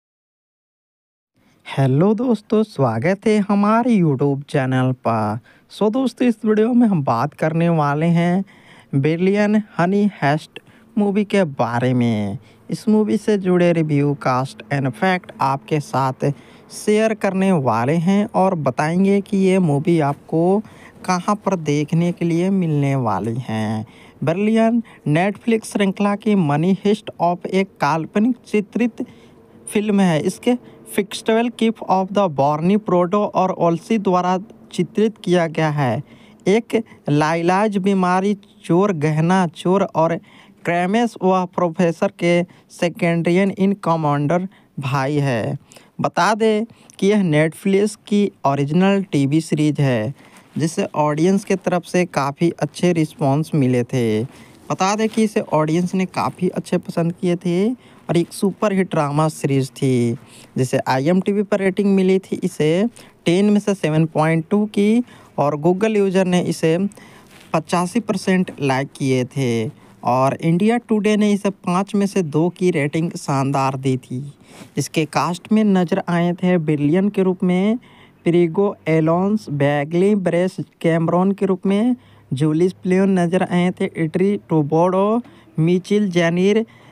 हेलो दोस्तों, स्वागत है हमारे यूट्यूब चैनल पर। सो दोस्तों, इस वीडियो में हम बात करने वाले हैं ब्रिलियन हनी हेस्ट मूवी के बारे में। इस मूवी से जुड़े रिव्यू, कास्ट एंड फैक्ट आपके साथ शेयर करने वाले हैं और बताएंगे कि ये मूवी आपको कहां पर देखने के लिए मिलने वाली हैं। ब्रिलियन नेटफ्लिक्स श्रृंखला की मनी हिस्ट ऑफ एक काल्पनिक चित्रित फिल्म है। इसके फिक्स्टेबल किफ ऑफ द बॉर्नी प्रोडो और ओल्सी द्वारा चित्रित किया गया है। एक लाइलाज बीमारी चोर, गहना चोर और क्रैमेस व प्रोफेसर के सेकेंड्रियन इन कमांडर भाई है। बता दें कि यह नेटफ्लिक्स की ओरिजिनल टीवी सीरीज है जिसे ऑडियंस के तरफ से काफ़ी अच्छे रिस्पांस मिले थे। बता दें कि इसे ऑडियंस ने काफ़ी अच्छे पसंद किए थे और एक सुपर हिट ड्रामा सीरीज थी जिसे आई एम टी वी पर रेटिंग मिली थी इसे टेन में से सेवन पॉइंट टू की। और गूगल यूज़र ने इसे पचासी परसेंट लाइक किए थे। और इंडिया टुडे ने इसे पाँच में से दो की रेटिंग शानदार दी थी। इसके कास्ट में नज़र आए थे ब्रिलियन के रूप में प्रिगो एलोन्स, बैगली ब्रेस कैमरॉन के रूप में जूलिस प्लेन नज़र आए थे, इटरी टोबोडो, मिचिल जैनीर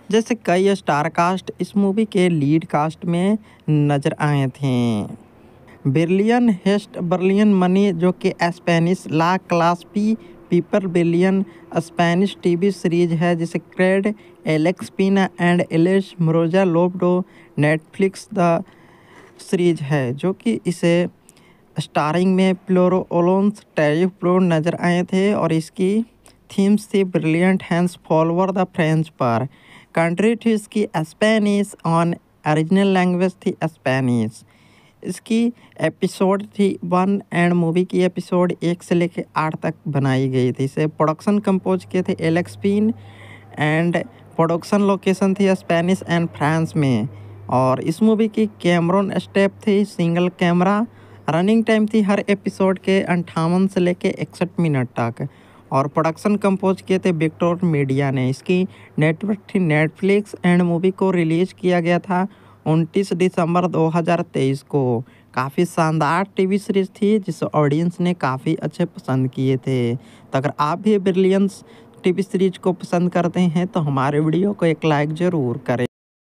जैसे कई स्टार कास्ट इस मूवी के लीड कास्ट में नजर आए थे। बिलियन हेस्ट बिलियन मनी जो कि स्पेनिश ला क्लास पी पीपर बिलियन स्पेनिश टीवी सीरीज है जिसे created Alex Pina and Alice मोरोजा लोब्डो नेटफ्लिक्स द सीरीज है जो कि इसे स्टारिंग में प्लोरो ओलोन्स टेरिफ प्लो नजर आए थे और इसकी थीम्स थी brilliant hands follower the French पर। कंट्री थी इसकी स्पेनिश ऑन ओरिजिनल लैंग्वेज थी स्पेनिश। इसकी एपिसोड थी वन एंड मूवी की एपिसोड एक से लेकर आठ तक बनाई गई थी। इसे प्रोडक्शन कंपोज किए थे Alex Pina and production location थी स्पेनिश एंड फ्रांस में। और इस मूवी की कैमरन स्टेप थी सिंगल कैमरा। रनिंग टाइम थी हर एपिसोड के अंठावन से लेके इकसठ मिनट तक। और प्रोडक्शन कंपोज किए थे विक्टोर मीडिया ने। इसकी नेटवर्क थी नेटफ्लिक्स एंड मूवी को रिलीज किया गया था उनतीस दिसंबर दो हज़ार तेईस को। काफ़ी शानदार टीवी सीरीज थी जिसे ऑडियंस ने काफ़ी अच्छे पसंद किए थे। तो अगर आप भी बिलियंस टीवी सीरीज को पसंद करते हैं तो हमारे वीडियो को एक लाइक ज़रूर करें।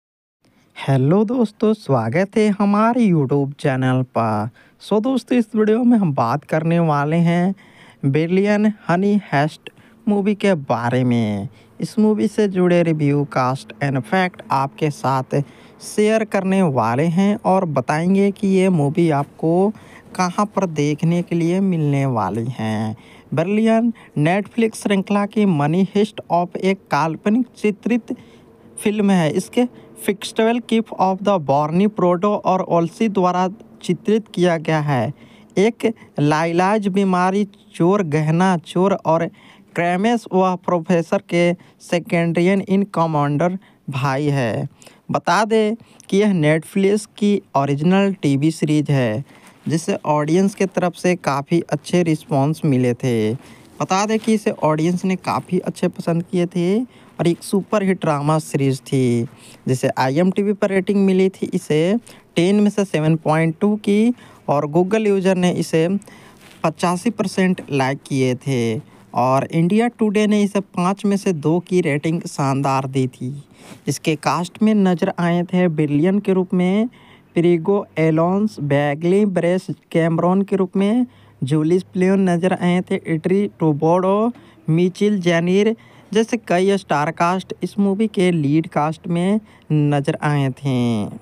हेलो दोस्तों, स्वागत है हमारे यूट्यूब चैनल पर। सो दोस्तों, इस वीडियो में हम बात करने वाले हैं बिलियन हनी हेस्ट मूवी के बारे में। इस मूवी से जुड़े रिव्यू कास्ट एंड फैक्ट आपके साथ शेयर करने वाले हैं और बताएंगे कि ये मूवी आपको कहां पर देखने के लिए मिलने वाली हैं। बिलियन नेटफ्लिक्स श्रृंखला की मनी हिस्ट ऑफ एक काल्पनिक चित्रित फिल्म है। इसके फिक्स्टेबल किफ ऑफ द बॉर्नी प्रोडो और ओल्सी द्वारा चित्रित किया गया है। एक लाइलाज बीमारी चोर गहना चोर और क्रैमेस वह प्रोफेसर के सेकेंड्रियन इन कमांडर भाई है। बता दें कि यह नेटफ्लिक्स की ओरिजिनल टीवी सीरीज है जिसे ऑडियंस के तरफ से काफ़ी अच्छे रिस्पांस मिले थे। बता दें कि इसे ऑडियंस ने काफ़ी अच्छे पसंद किए थे और एक सुपर हिट ड्रामा सीरीज थी जिसे आई एम टी वी पर रेटिंग मिली थी इसे टेन में से सेवन पॉइंट टू की और गूगल यूज़र ने इसे पचासी परसेंट लाइक किए थे और इंडिया टुडे ने इसे पाँच में से दो की रेटिंग शानदार दी थी। इसके कास्ट में नज़र आए थे बिलियन के रूप में प्रिगो एलोन्स बैगली ब्रेस कैमरॉन के रूप में जूलिस प्लेन नज़र आए थे इटरी टोबोडो मिचिल जैनीर जैसे कई स्टार कास्ट इस मूवी के लीड कास्ट में नज़र आए थे।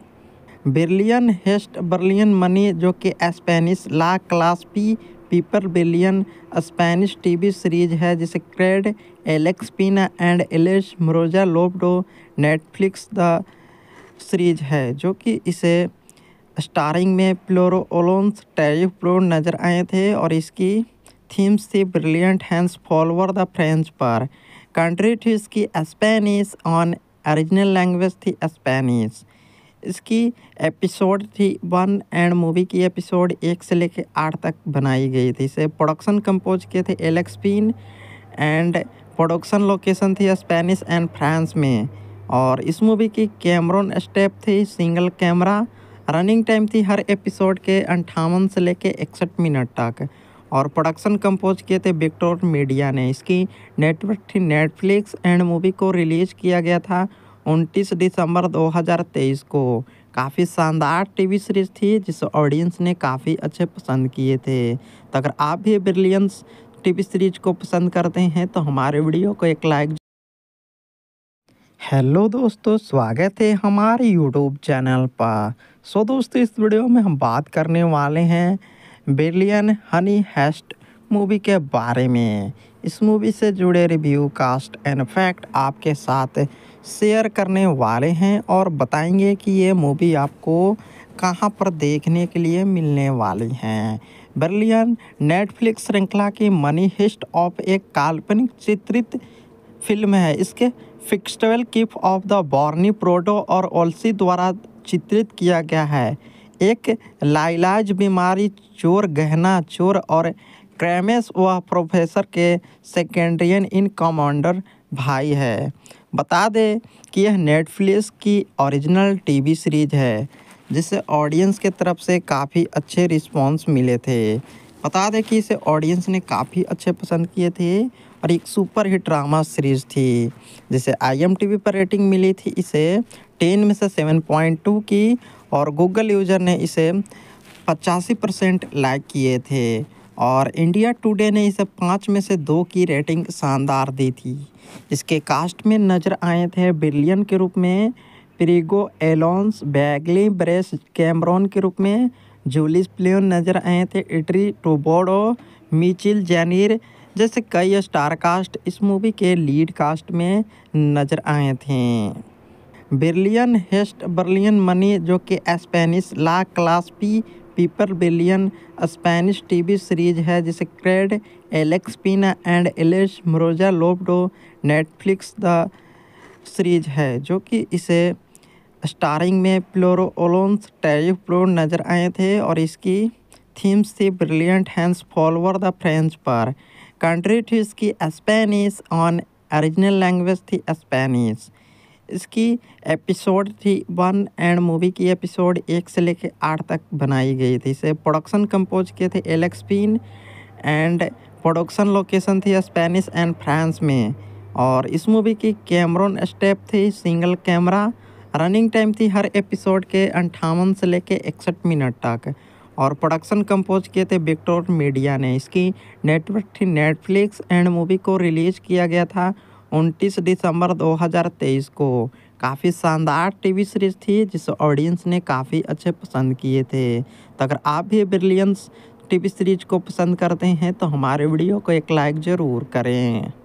बिलियन हेस्ट बिलियन मनी जो कि स्पेनिश ला क्लास पी पीपर बिलियन स्पेनिश टीवी सीरीज है जिसे created Alex Pina and Alice मोरोजा लोब्डो नेटफ्लिक्स द सीरीज है जो कि इसे स्टारिंग में प्लोरो ओलोन्स टेरिफ प्लो नजर आए थे और इसकी थीम्स थी brilliant hands follower the French पर। कंट्री थी इसकी स्पेनिश ऑन ओरिजिनल लैंग्वेज थी स्पेनिश। इसकी एपिसोड थी वन एंड मूवी की एपिसोड एक से लेकर आठ तक बनाई गई थी। इसे प्रोडक्शन कंपोज किए थे Alex Pina and production location थी स्पेनिश एंड फ्रांस में। और इस मूवी की कैमरन स्टेप थी सिंगल कैमरा। रनिंग टाइम थी हर एपिसोड के अंठावन से लेकर इकसठ मिनट तक। और प्रोडक्शन कंपोज किए थे विक्टोर मीडिया ने। इसकी नेटवर्क थी नेटफ्लिक्स एंड मूवी को रिलीज किया गया था उनतीस दिसंबर दो हज़ार तेईस को। काफ़ी शानदार टीवी सीरीज थी जिसे ऑडियंस ने काफ़ी अच्छे पसंद किए थे। तो अगर आप भी बिलियंस टीवी सीरीज को पसंद करते हैं तो हमारे वीडियो को एक लाइक। हेलो दोस्तों, स्वागत है हमारे यूट्यूब चैनल पर। सो दोस्तों, इस वीडियो में हम बात करने वाले हैं बिलियन हनी हेस्ट मूवी के बारे में। इस मूवी से जुड़े रिव्यू कास्ट एंड फैक्ट आपके साथ शेयर करने वाले हैं और बताएंगे कि ये मूवी आपको कहां पर देखने के लिए मिलने वाली हैं। बिलियन नेटफ्लिक्स श्रृंखला की मनी हिस्ट ऑफ एक काल्पनिक चित्रित फिल्म है। इसके फिक्स्टेबल किफ ऑफ द बॉर्नी प्रोडो और ओल्सी द्वारा चित्रित किया गया है। एक लाइलाज बीमारी चोर गहना चोर और क्रैमेस वह प्रोफेसर के सेकेंड्रियन इन कमांडर भाई है। बता दें कि यह नेटफ्लिक्स की ओरिजिनल टीवी सीरीज है जिसे ऑडियंस के तरफ से काफ़ी अच्छे रिस्पांस मिले थे। बता दें कि इसे ऑडियंस ने काफ़ी अच्छे पसंद किए थे और एक सुपर हिट ड्रामा सीरीज थी जिसे आई एम टी वी पर रेटिंग मिली थी इसे टेन में से सेवन पॉइंट टू की, और गूगल यूज़र ने इसे पचासी परसेंट लाइक किए थे, और इंडिया टुडे ने इसे पाँच में से दो की रेटिंग शानदार दी थी। इसके कास्ट में नज़र आए थे बिलियन के रूप में प्रिगो एलोन्स, बैगली ब्रेस कैमरॉन के रूप में जूलिस प्लेन नज़र आए थे, इटरी टोबोडो, मिचिल जैनीर जैसे कई स्टार कास्ट इस मूवी के लीड कास्ट में नज़र आए थे। बिलियन हेस्ट बर्लियन मनी जो कि स्पेनिश ला क्लास पी पीपर बिलियन स्पेनिश टीवी सीरीज है जिसे created Alex Pina and Alice मोरोजा लोब्डो नेटफ्लिक्स द सीरीज है जो कि इसे स्टारिंग में प्लोरो ओलोन्स टेरिफ प्लो नज़र आए थे, और इसकी थीम्स थी brilliant hands follower the French पर। कंट्री थी इसकी स्पेनिश, ऑन ओरिजिनल लैंग्वेज थी स्पेनिश। इसकी एपिसोड थी वन एंड मूवी की एपिसोड एक से लेकर आठ तक बनाई गई थी। इसे प्रोडक्शन कंपोज किए थे Alex Pina, and production location थी स्पेनिश एंड फ्रांस में, और इस मूवी की कैमरॉन स्टेप थी सिंगल कैमरा। रनिंग टाइम थी हर एपिसोड के अंठावन से लेके इकसठ मिनट तक, और प्रोडक्शन कंपोज किए थे विक्टोर मीडिया ने। इसकी नेटवर्क थी नेटफ्लिक्स, एंड मूवी को रिलीज किया गया था उनतीस दिसंबर दो हज़ार तेईस को। काफ़ी शानदार टीवी सीरीज थी जिसे ऑडियंस ने काफ़ी अच्छे पसंद किए थे। तो अगर आप भी बिलियंस टीवी सीरीज को पसंद करते हैं तो हमारे वीडियो को एक लाइक ज़रूर करें।